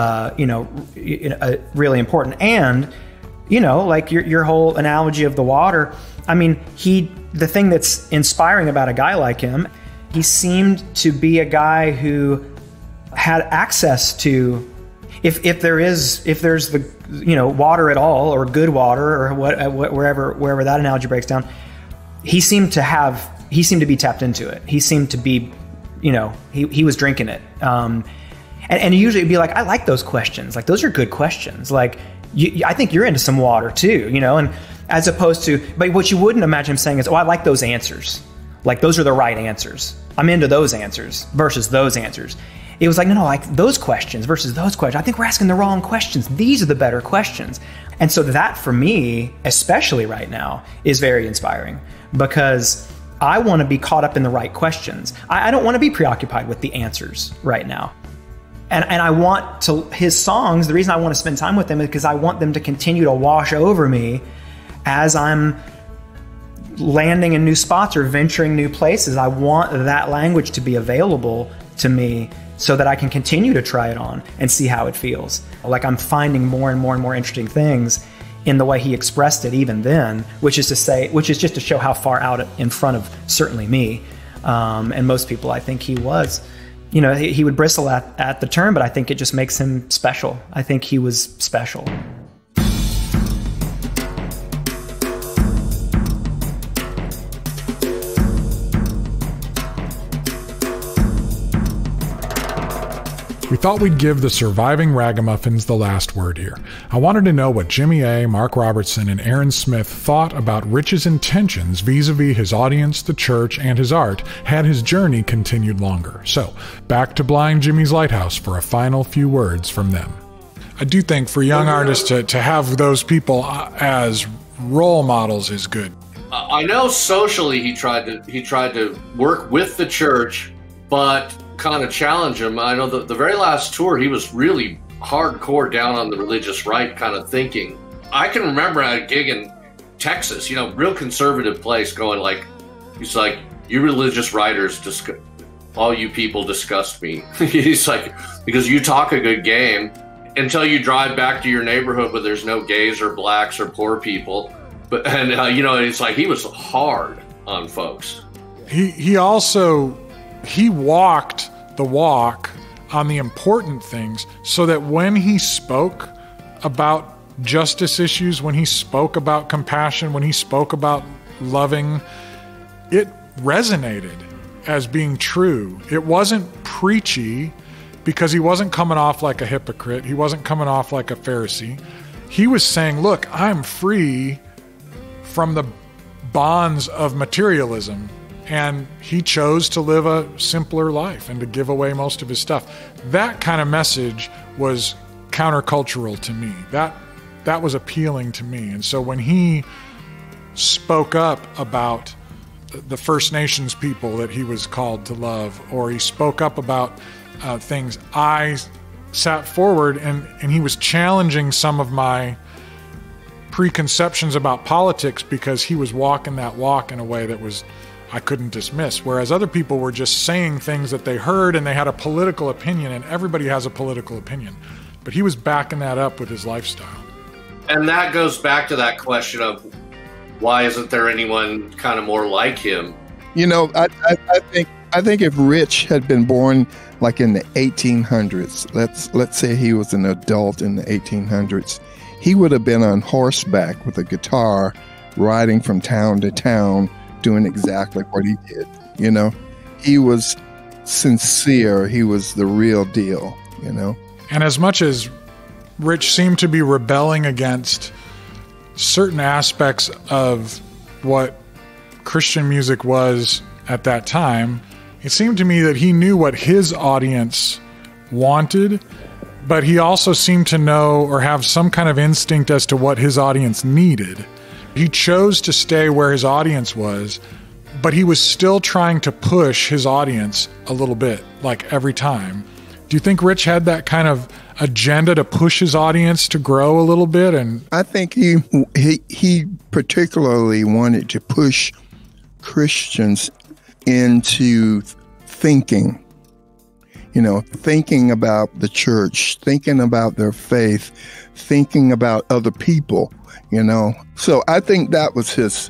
really important. And like your whole analogy of the water. I mean, the thing that's inspiring about a guy like him, he seemed to be a guy who had access to, if there's the water at all, or good water, or wherever that analogy breaks down, he seemed to be tapped into it. He seemed to be, he was drinking it. And usually it'd be like, I like those questions. Like, those are good questions. Like, I think you're into some water too, and as opposed to, but what you wouldn't imagine him saying is, oh, I like those answers. Like, those are the right answers. I'm into those answers versus those answers. It was like, no, like those questions versus those questions. I think we're asking the wrong questions. These are the better questions. And so that, for me, especially right now, is very inspiring, because I want to be caught up in the right questions. I don't want to be preoccupied with the answers right now. And I want to, his songs, the reason I want to spend time with them is because I want them to continue to wash over me as I'm landing in new spots or venturing new places. I want that language to be available to me so that I can continue to try it on and see how it feels. Like, I'm finding more and more and more interesting things in the way he expressed it even then, which is just to show how far out in front of certainly me and most people I think he was. He would bristle at the term, but I think it just makes him special. I think he was special. We thought we'd give the surviving Ragamuffins the last word here. I wanted to know what Jimmy A., Mark Robertson, and Aaron Smith thought about Rich's intentions vis-a-vis his audience, the church, and his art had his journey continued longer. So, back to Blind Jimmy's Lighthouse for a final few words from them. I do think for young artists to have those people as role models is good. I know socially he tried to work with the church, but kind of challenge him. I know the very last tour, he was really hardcore down on the religious right kind of thinking. I can remember at a gig in Texas, real conservative place, going like, he's like, you religious writers, all you people disgust me. He's like, because you talk a good game until you drive back to your neighborhood where there's no gays or blacks or poor people. But it's like he was hard on folks. He walked the walk on the important things, so that when he spoke about justice issues, when he spoke about compassion, when he spoke about loving, it resonated as being true. It wasn't preachy, because he wasn't coming off like a hypocrite. He wasn't coming off like a Pharisee. He was saying, look, I'm free from the bonds of materialism. And he chose to live a simpler life and to give away most of his stuff. That kind of message was countercultural to me. That was appealing to me. And so when he spoke up about the First Nations people that he was called to love, or he spoke up about things, I sat forward and he was challenging some of my preconceptions about politics, because he was walking that walk in a way that was I couldn't dismiss, whereas other people were just saying things that they heard and they had a political opinion, and everybody has a political opinion. But he was backing that up with his lifestyle. And that goes back to that question of why isn't there anyone kind of more like him? You know, I think if Rich had been born like in the 1800s, let's say he was an adult in the 1800s, he would have been on horseback with a guitar, riding from town to town, doing exactly what he did. You know, he was sincere. He was the real deal, you know. And as much as Rich seemed to be rebelling against certain aspects of what Christian music was at that time, it seemed to me that he knew what his audience wanted, but he also seemed to know or have some kind of instinct as to what his audience needed. He chose to stay where his audience was, but he was still trying to push his audience a little bit, like every time. Do you think Rich had that kind of agenda to push his audience to grow a little bit? And I think he particularly wanted to push Christians into thinking, you know, thinking about the church, thinking about their faith, thinking about other people, you know. So I think that was his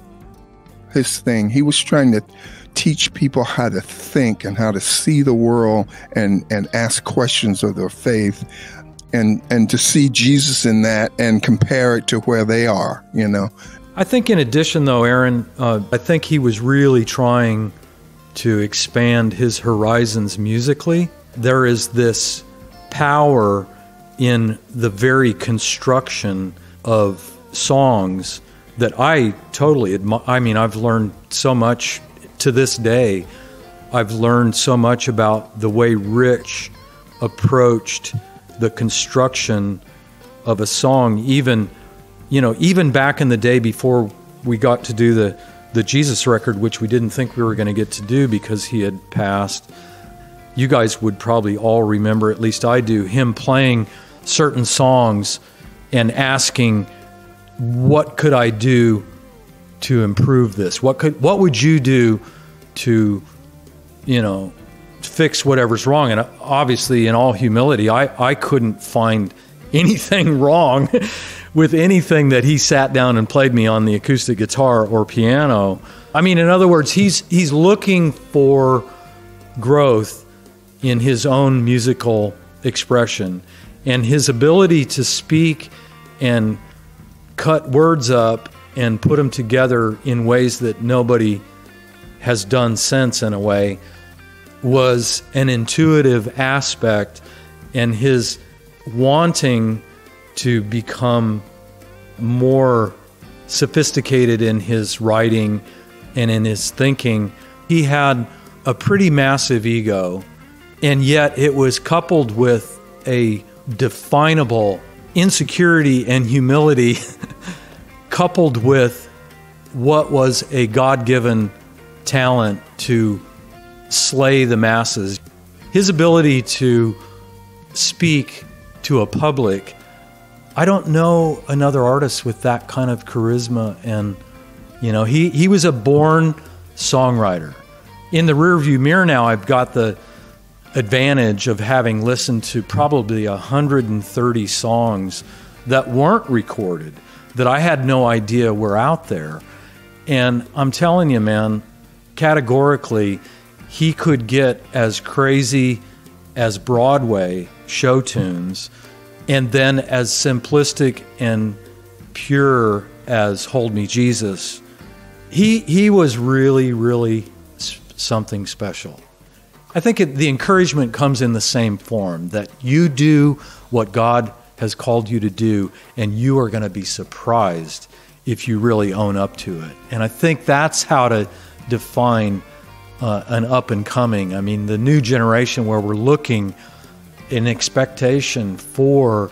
thing. He was trying to teach people how to think and how to see the world and ask questions of their faith and to see Jesus in that and compare it to where they are, you know. I think in addition, though, Aaron, I think he was really trying to expand his horizons musically. There is this power in the very construction of songs that I totally admire. I mean, I've learned so much to this day. I've learned so much about the way Rich approached the construction of a song, even back in the day before we got to do the Jesus record, which we didn't think we were going to get to do because he had passed. You guys would probably all remember, at least I do, him playing certain songs and asking, what could I do to improve this? What would you do to, fix whatever's wrong? And obviously, in all humility, I couldn't find anything wrong with anything that he sat down and played me on the acoustic guitar or piano. I mean, in other words, he's looking for growth in his own musical expression, and his ability to speak and cut words up and put them together in ways that nobody has done since, in a way, was an intuitive aspect, and his wanting to become more sophisticated in his writing and in his thinking. He had a pretty massive ego, and yet it was coupled with a definable insecurity and humility coupled with what was a God-given talent to slay the masses. His ability to speak to a public, I don't know another artist with that kind of charisma. And he was a born songwriter. In the rearview mirror now, I've got the advantage of having listened to probably 130 songs that weren't recorded, that I had no idea were out there. And I'm telling you, man, categorically, he could get as crazy as Broadway show tunes, and then as simplistic and pure as Hold Me Jesus. He was really, really something special. I think the encouragement comes in the same form, that you do what God has called you to do, and you are going to be surprised if you really own up to it. And I think that's how to define an up and coming. I mean, the new generation, where we're looking in expectation for,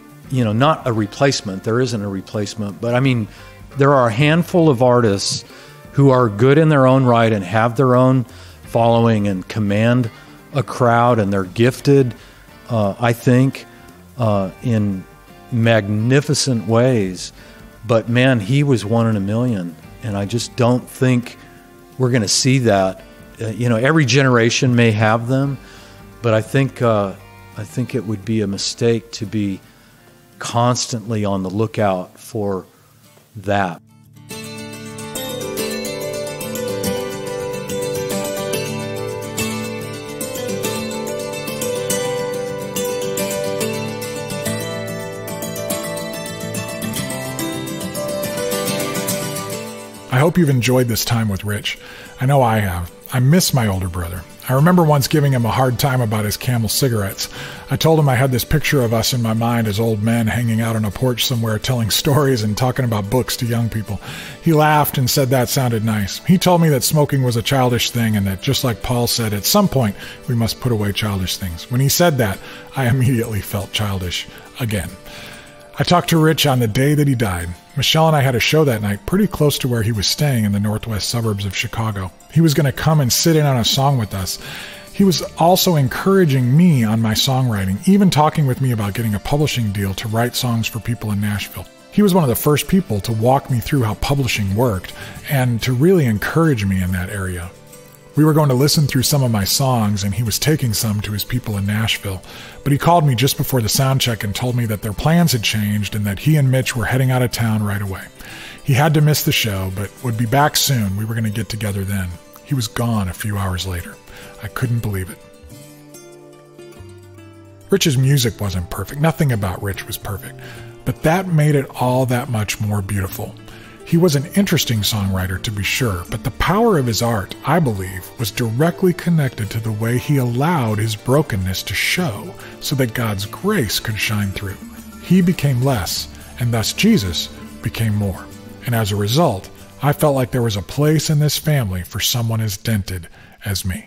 not a replacement. There isn't a replacement, but I mean, there are a handful of artists who are good in their own right and have their own following and command a crowd, and they're gifted, I think, in magnificent ways. But man, he was one in a million, and I just don't think we're going to see that. Every generation may have them, but I think it would be a mistake to be constantly on the lookout for that. I hope you've enjoyed this time with Rich. I know I have. I miss my older brother. I remember once giving him a hard time about his Camel cigarettes. I told him I had this picture of us in my mind as old men hanging out on a porch somewhere telling stories and talking about books to young people. He laughed and said that sounded nice. He told me that smoking was a childish thing and that, just like Paul said, at some point we must put away childish things. When he said that, I immediately felt childish again. I talked to Rich on the day that he died. Michelle and I had a show that night pretty close to where he was staying in the northwest suburbs of Chicago. He was going to come and sit in on a song with us. He was also encouraging me on my songwriting, even talking with me about getting a publishing deal to write songs for people in Nashville. He was one of the first people to walk me through how publishing worked and to really encourage me in that area. We were going to listen through some of my songs, and he was taking some to his people in Nashville. But he called me just before the sound check and told me that their plans had changed and that he and Mitch were heading out of town right away. He had to miss the show, but would be back soon. We were going to get together then. He was gone a few hours later. I couldn't believe it. Rich's music wasn't perfect. Nothing about Rich was perfect. But that made it all that much more beautiful. He was an interesting songwriter, to be sure, but the power of his art, I believe, was directly connected to the way he allowed his brokenness to show so that God's grace could shine through. He became less, and thus Jesus became more. And as a result, I felt like there was a place in this family for someone as dented as me.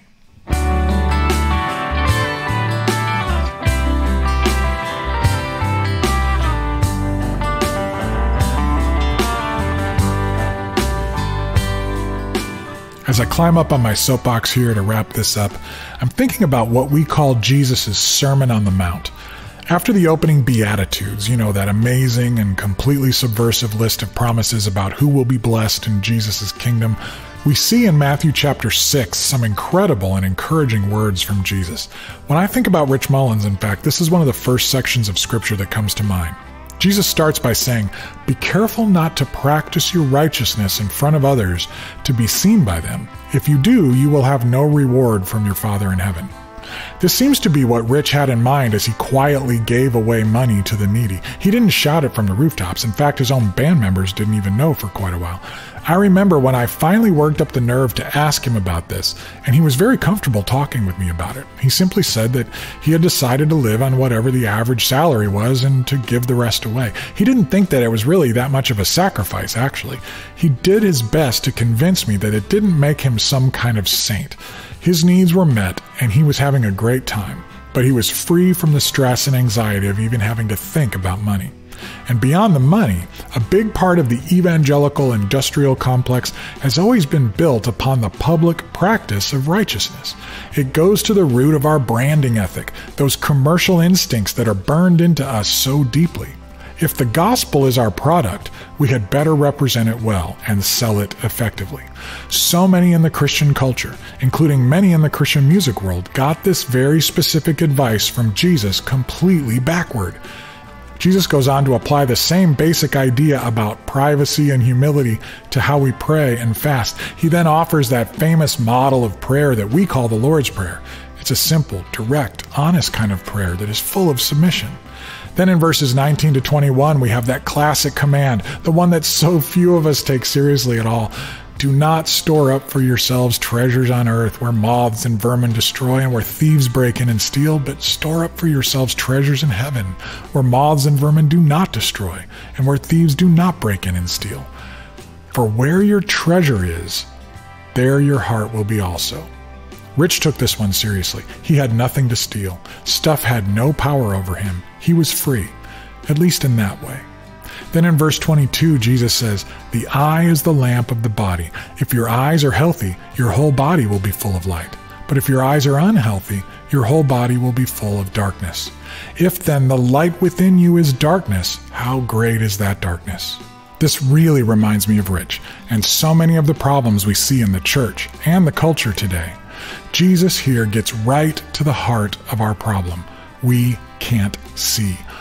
As I climb up on my soapbox here to wrap this up, I'm thinking about what we call Jesus' Sermon on the Mount. After the opening Beatitudes, you know, that amazing and completely subversive list of promises about who will be blessed in Jesus' kingdom, we see in Matthew chapter 6 some incredible and encouraging words from Jesus. When I think about Rich Mullins, in fact, this is one of the first sections of Scripture that comes to mind. Jesus starts by saying, "Be careful not to practice your righteousness in front of others to be seen by them. If you do, you will have no reward from your Father in heaven." This seems to be what Rich had in mind as he quietly gave away money to the needy. He didn't shout it from the rooftops. In fact, his own band members didn't even know for quite a while. I remember when I finally worked up the nerve to ask him about this, and he was very comfortable talking with me about it. He simply said that he had decided to live on whatever the average salary was and to give the rest away. He didn't think that it was really that much of a sacrifice, actually. He did his best to convince me that it didn't make him some kind of saint. His needs were met, and he was having a great time, but he was free from the stress and anxiety of even having to think about money. And beyond the money, a big part of the evangelical industrial complex has always been built upon the public practice of righteousness. It goes to the root of our branding ethic, those commercial instincts that are burned into us so deeply. If the gospel is our product, we had better represent it well and sell it effectively. So many in the Christian culture, including many in the Christian music world, got this very specific advice from Jesus completely backward. Jesus goes on to apply the same basic idea about privacy and humility to how we pray and fast. He then offers that famous model of prayer that we call the Lord's Prayer. It's a simple, direct, honest kind of prayer that is full of submission. Then in verses 19 to 21, we have that classic command, the one that so few of us take seriously at all. Do not store up for yourselves treasures on earth where moths and vermin destroy and where thieves break in and steal, but store up for yourselves treasures in heaven where moths and vermin do not destroy and where thieves do not break in and steal. For where your treasure is, there your heart will be also. Rich took this one seriously. He had nothing to steal. Stuff had no power over him. He was free, at least in that way. Then in verse 22, Jesus says, "The eye is the lamp of the body. If your eyes are healthy, your whole body will be full of light. But if your eyes are unhealthy, your whole body will be full of darkness. If then the light within you is darkness, how great is that darkness?" This really reminds me of Rich and so many of the problems we see in the church and the culture today. Jesus here gets right to the heart of our problem. We can't see.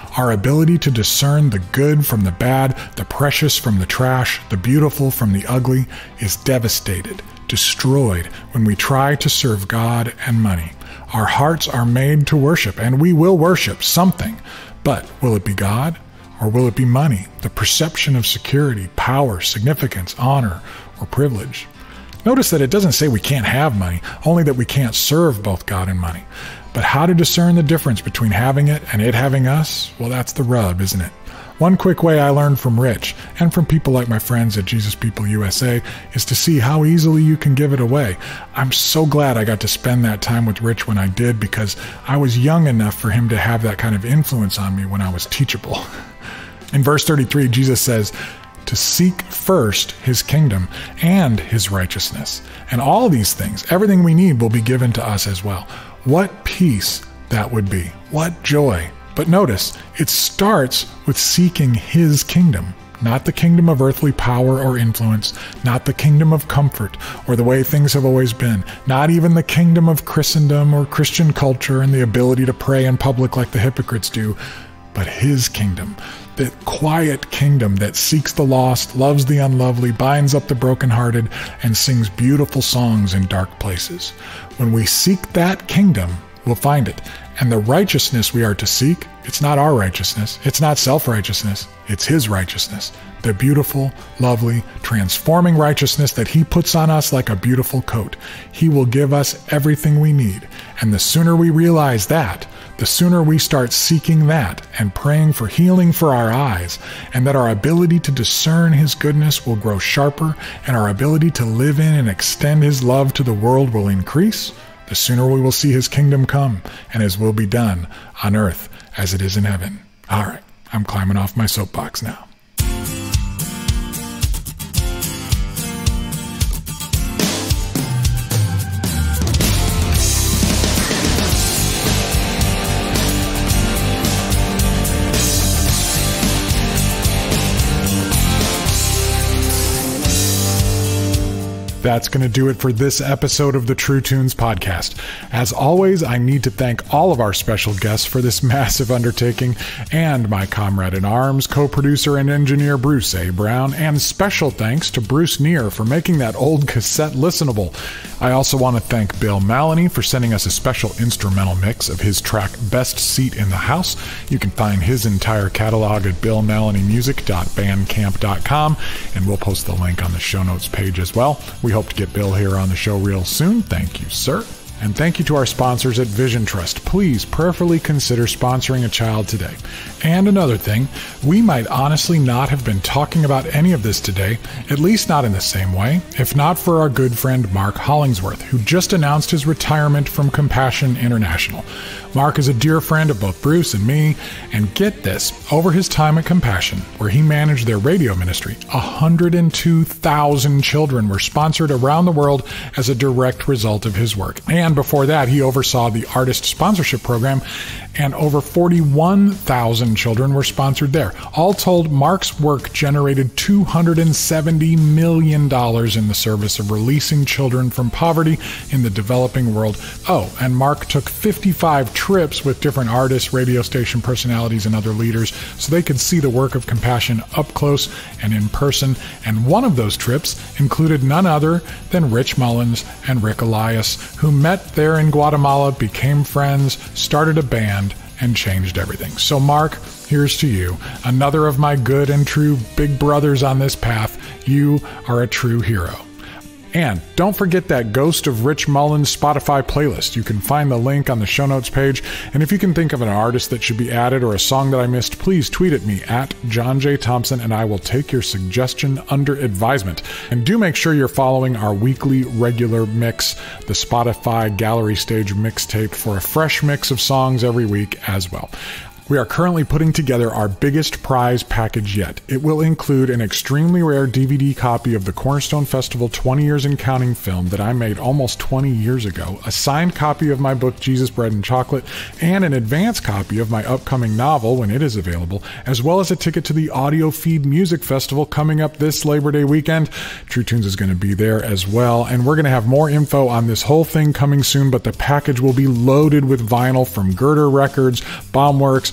Our ability to discern the good from the bad, the precious from the trash, the beautiful from the ugly is devastated, destroyed when we try to serve God and money. Our hearts are made to worship, and we will worship something. But will it be God? Or will it be money, the perception of security, power, significance, honor, or privilege? Notice that it doesn't say we can't have money, only that we can't serve both God and money. But how to discern the difference between having it and it having us? Well, that's the rub, isn't it? One quick way I learned from Rich, and from people like my friends at Jesus People USA, is to see how easily you can give it away. I'm so glad I got to spend that time with Rich when I did, because I was young enough for him to have that kind of influence on me when I was teachable. In verse 33, Jesus says, to seek first his kingdom and his righteousness. And all these things, everything we need, will be given to us as well. What peace that would be. What joy. But notice, it starts with seeking his kingdom, not the kingdom of earthly power or influence, not the kingdom of comfort or the way things have always been, not even the kingdom of Christendom or Christian culture and the ability to pray in public like the hypocrites do, but his kingdom. The quiet kingdom that seeks the lost, loves the unlovely, binds up the brokenhearted, and sings beautiful songs in dark places. When we seek that kingdom, we'll find it. And the righteousness we are to seek, it's not our righteousness, it's not self-righteousness, it's his righteousness. The beautiful, lovely, transforming righteousness that he puts on us like a beautiful coat. He will give us everything we need. And the sooner we realize that, the sooner we start seeking that and praying for healing for our eyes, and that our ability to discern his goodness will grow sharper, and our ability to live in and extend his love to the world will increase, the sooner we will see his kingdom come, and his will be done on earth as it is in heaven. All right, I'm climbing off my soapbox now. That's going to do it for this episode of the True Tunes podcast. As always, I need to thank all of our special guests for this massive undertaking, and my comrade in arms, co-producer and engineer Bruce A. Brown, and special thanks to Bruce Neer for making that old cassette listenable. I also want to thank Bill Maloney for sending us a special instrumental mix of his track Best Seat in the House. You can find his entire catalog at billmaloneymusic.bandcamp.com, and we'll post the link on the show notes page as well. We hope to get Bill here on the show real soon. Thank you, sir. And thank you to our sponsors at Vision Trust. Please prayerfully consider sponsoring a child today. And another thing, we might honestly not have been talking about any of this today, at least not in the same way, if not for our good friend Mark Hollingsworth, who just announced his retirement from Compassion International. Mark is a dear friend of both Bruce and me, and get this, over his time at Compassion, where he managed their radio ministry, 102,000 children were sponsored around the world as a direct result of his work. And before that, he oversaw the artist sponsorship program, and over 41,000 children were sponsored there. All told, Mark's work generated $270 million in the service of releasing children from poverty in the developing world. Oh, and Mark took 55 trips with different artists, radio station personalities, and other leaders so they could see the work of Compassion up close and in person. And one of those trips included none other than Rich Mullins and Rick Elias, who met there in Guatemala, became friends, started a band, and changed everything. So Mark, here's to you, another of my good and true big brothers on this path. You are a true hero. And don't forget that Ghost of Rich Mullins Spotify playlist. You can find the link on the show notes page. And if you can think of an artist that should be added or a song that I missed, please tweet at me at John J. Thompson, and I will take your suggestion under advisement. And do make sure you're following our weekly regular mix, the Spotify Gallery Stage mixtape, for a fresh mix of songs every week as well. We are currently putting together our biggest prize package yet. It will include an extremely rare DVD copy of the Cornerstone Festival 20 Years and Counting film that I made almost 20 years ago, a signed copy of my book Jesus, Bread, and Chocolate, and an advance copy of my upcoming novel when it is available, as well as a ticket to the Audio Feed Music Festival coming up this Labor Day weekend. True Tunes is going to be there as well, and we're going to have more info on this whole thing coming soon, but the package will be loaded with vinyl from Girder Records, Bombworks,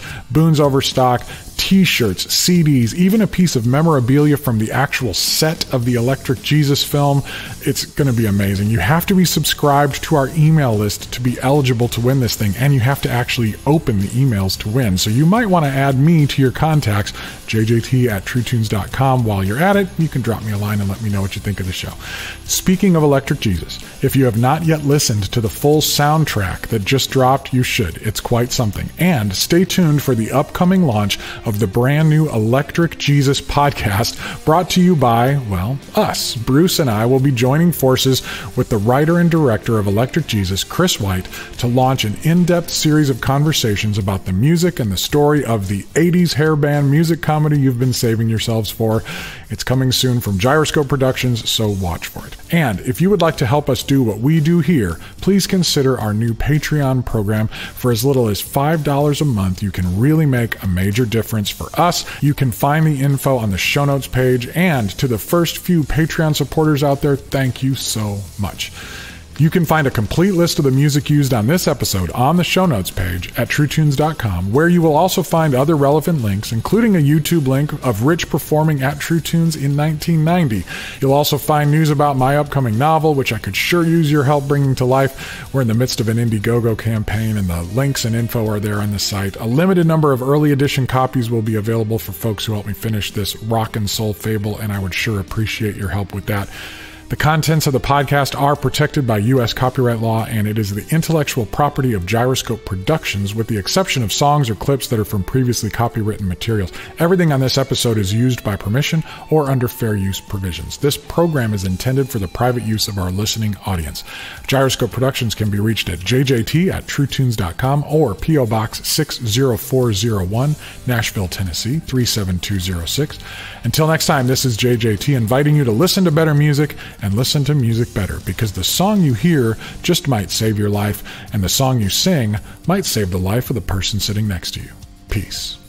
Boone's Overstock, t-shirts, CDs, even a piece of memorabilia from the actual set of the Electric Jesus film. It's going to be amazing. You have to be subscribed to our email list to be eligible to win this thing, and you have to actually open the emails to win. So you might want to add me to your contacts, jjt@truetunes.com. While you're at it, you can drop me a line and let me know what you think of the show. Speaking of Electric Jesus, if you have not yet listened to the full soundtrack that just dropped, you should. It's quite something. And stay tuned for the upcoming launch of the brand new Electric Jesus podcast, brought to you by, well, us. Bruce and I will be joining forces with the writer and director of Electric Jesus, Chris White, to launch an in-depth series of conversations about the music and the story of the 80s hairband music comedy you've been saving yourselves for. It's coming soon from Gyroscope Productions, so watch for it. And if you would like to help us do what we do here, please consider our new Patreon program. For as little as $5 a month, you can really make a major difference for us. You can find the info on the show notes page, and to the first few Patreon supporters out there, thank you so much. You can find a complete list of the music used on this episode on the show notes page at truetunes.com, where you will also find other relevant links, including a YouTube link of Rich performing at True Tunes in 1990. You'll also find news about my upcoming novel, which I could sure use your help bringing to life. We're in the midst of an Indiegogo campaign, and the links and info are there on the site. A limited number of early edition copies will be available for folks who help me finish this rock and soul fable, and I would sure appreciate your help with that. The contents of the podcast are protected by U.S. copyright law, and it is the intellectual property of Gyroscope Productions, with the exception of songs or clips that are from previously copywritten materials. Everything on this episode is used by permission or under fair use provisions. This program is intended for the private use of our listening audience. Gyroscope Productions can be reached at jjt@truetunes.com or P.O. Box 60401, Nashville, Tennessee 37206. Until next time, this is JJT inviting you to listen to better music and listen to music better, because the song you hear just might save your life, and the song you sing might save the life of the person sitting next to you. Peace.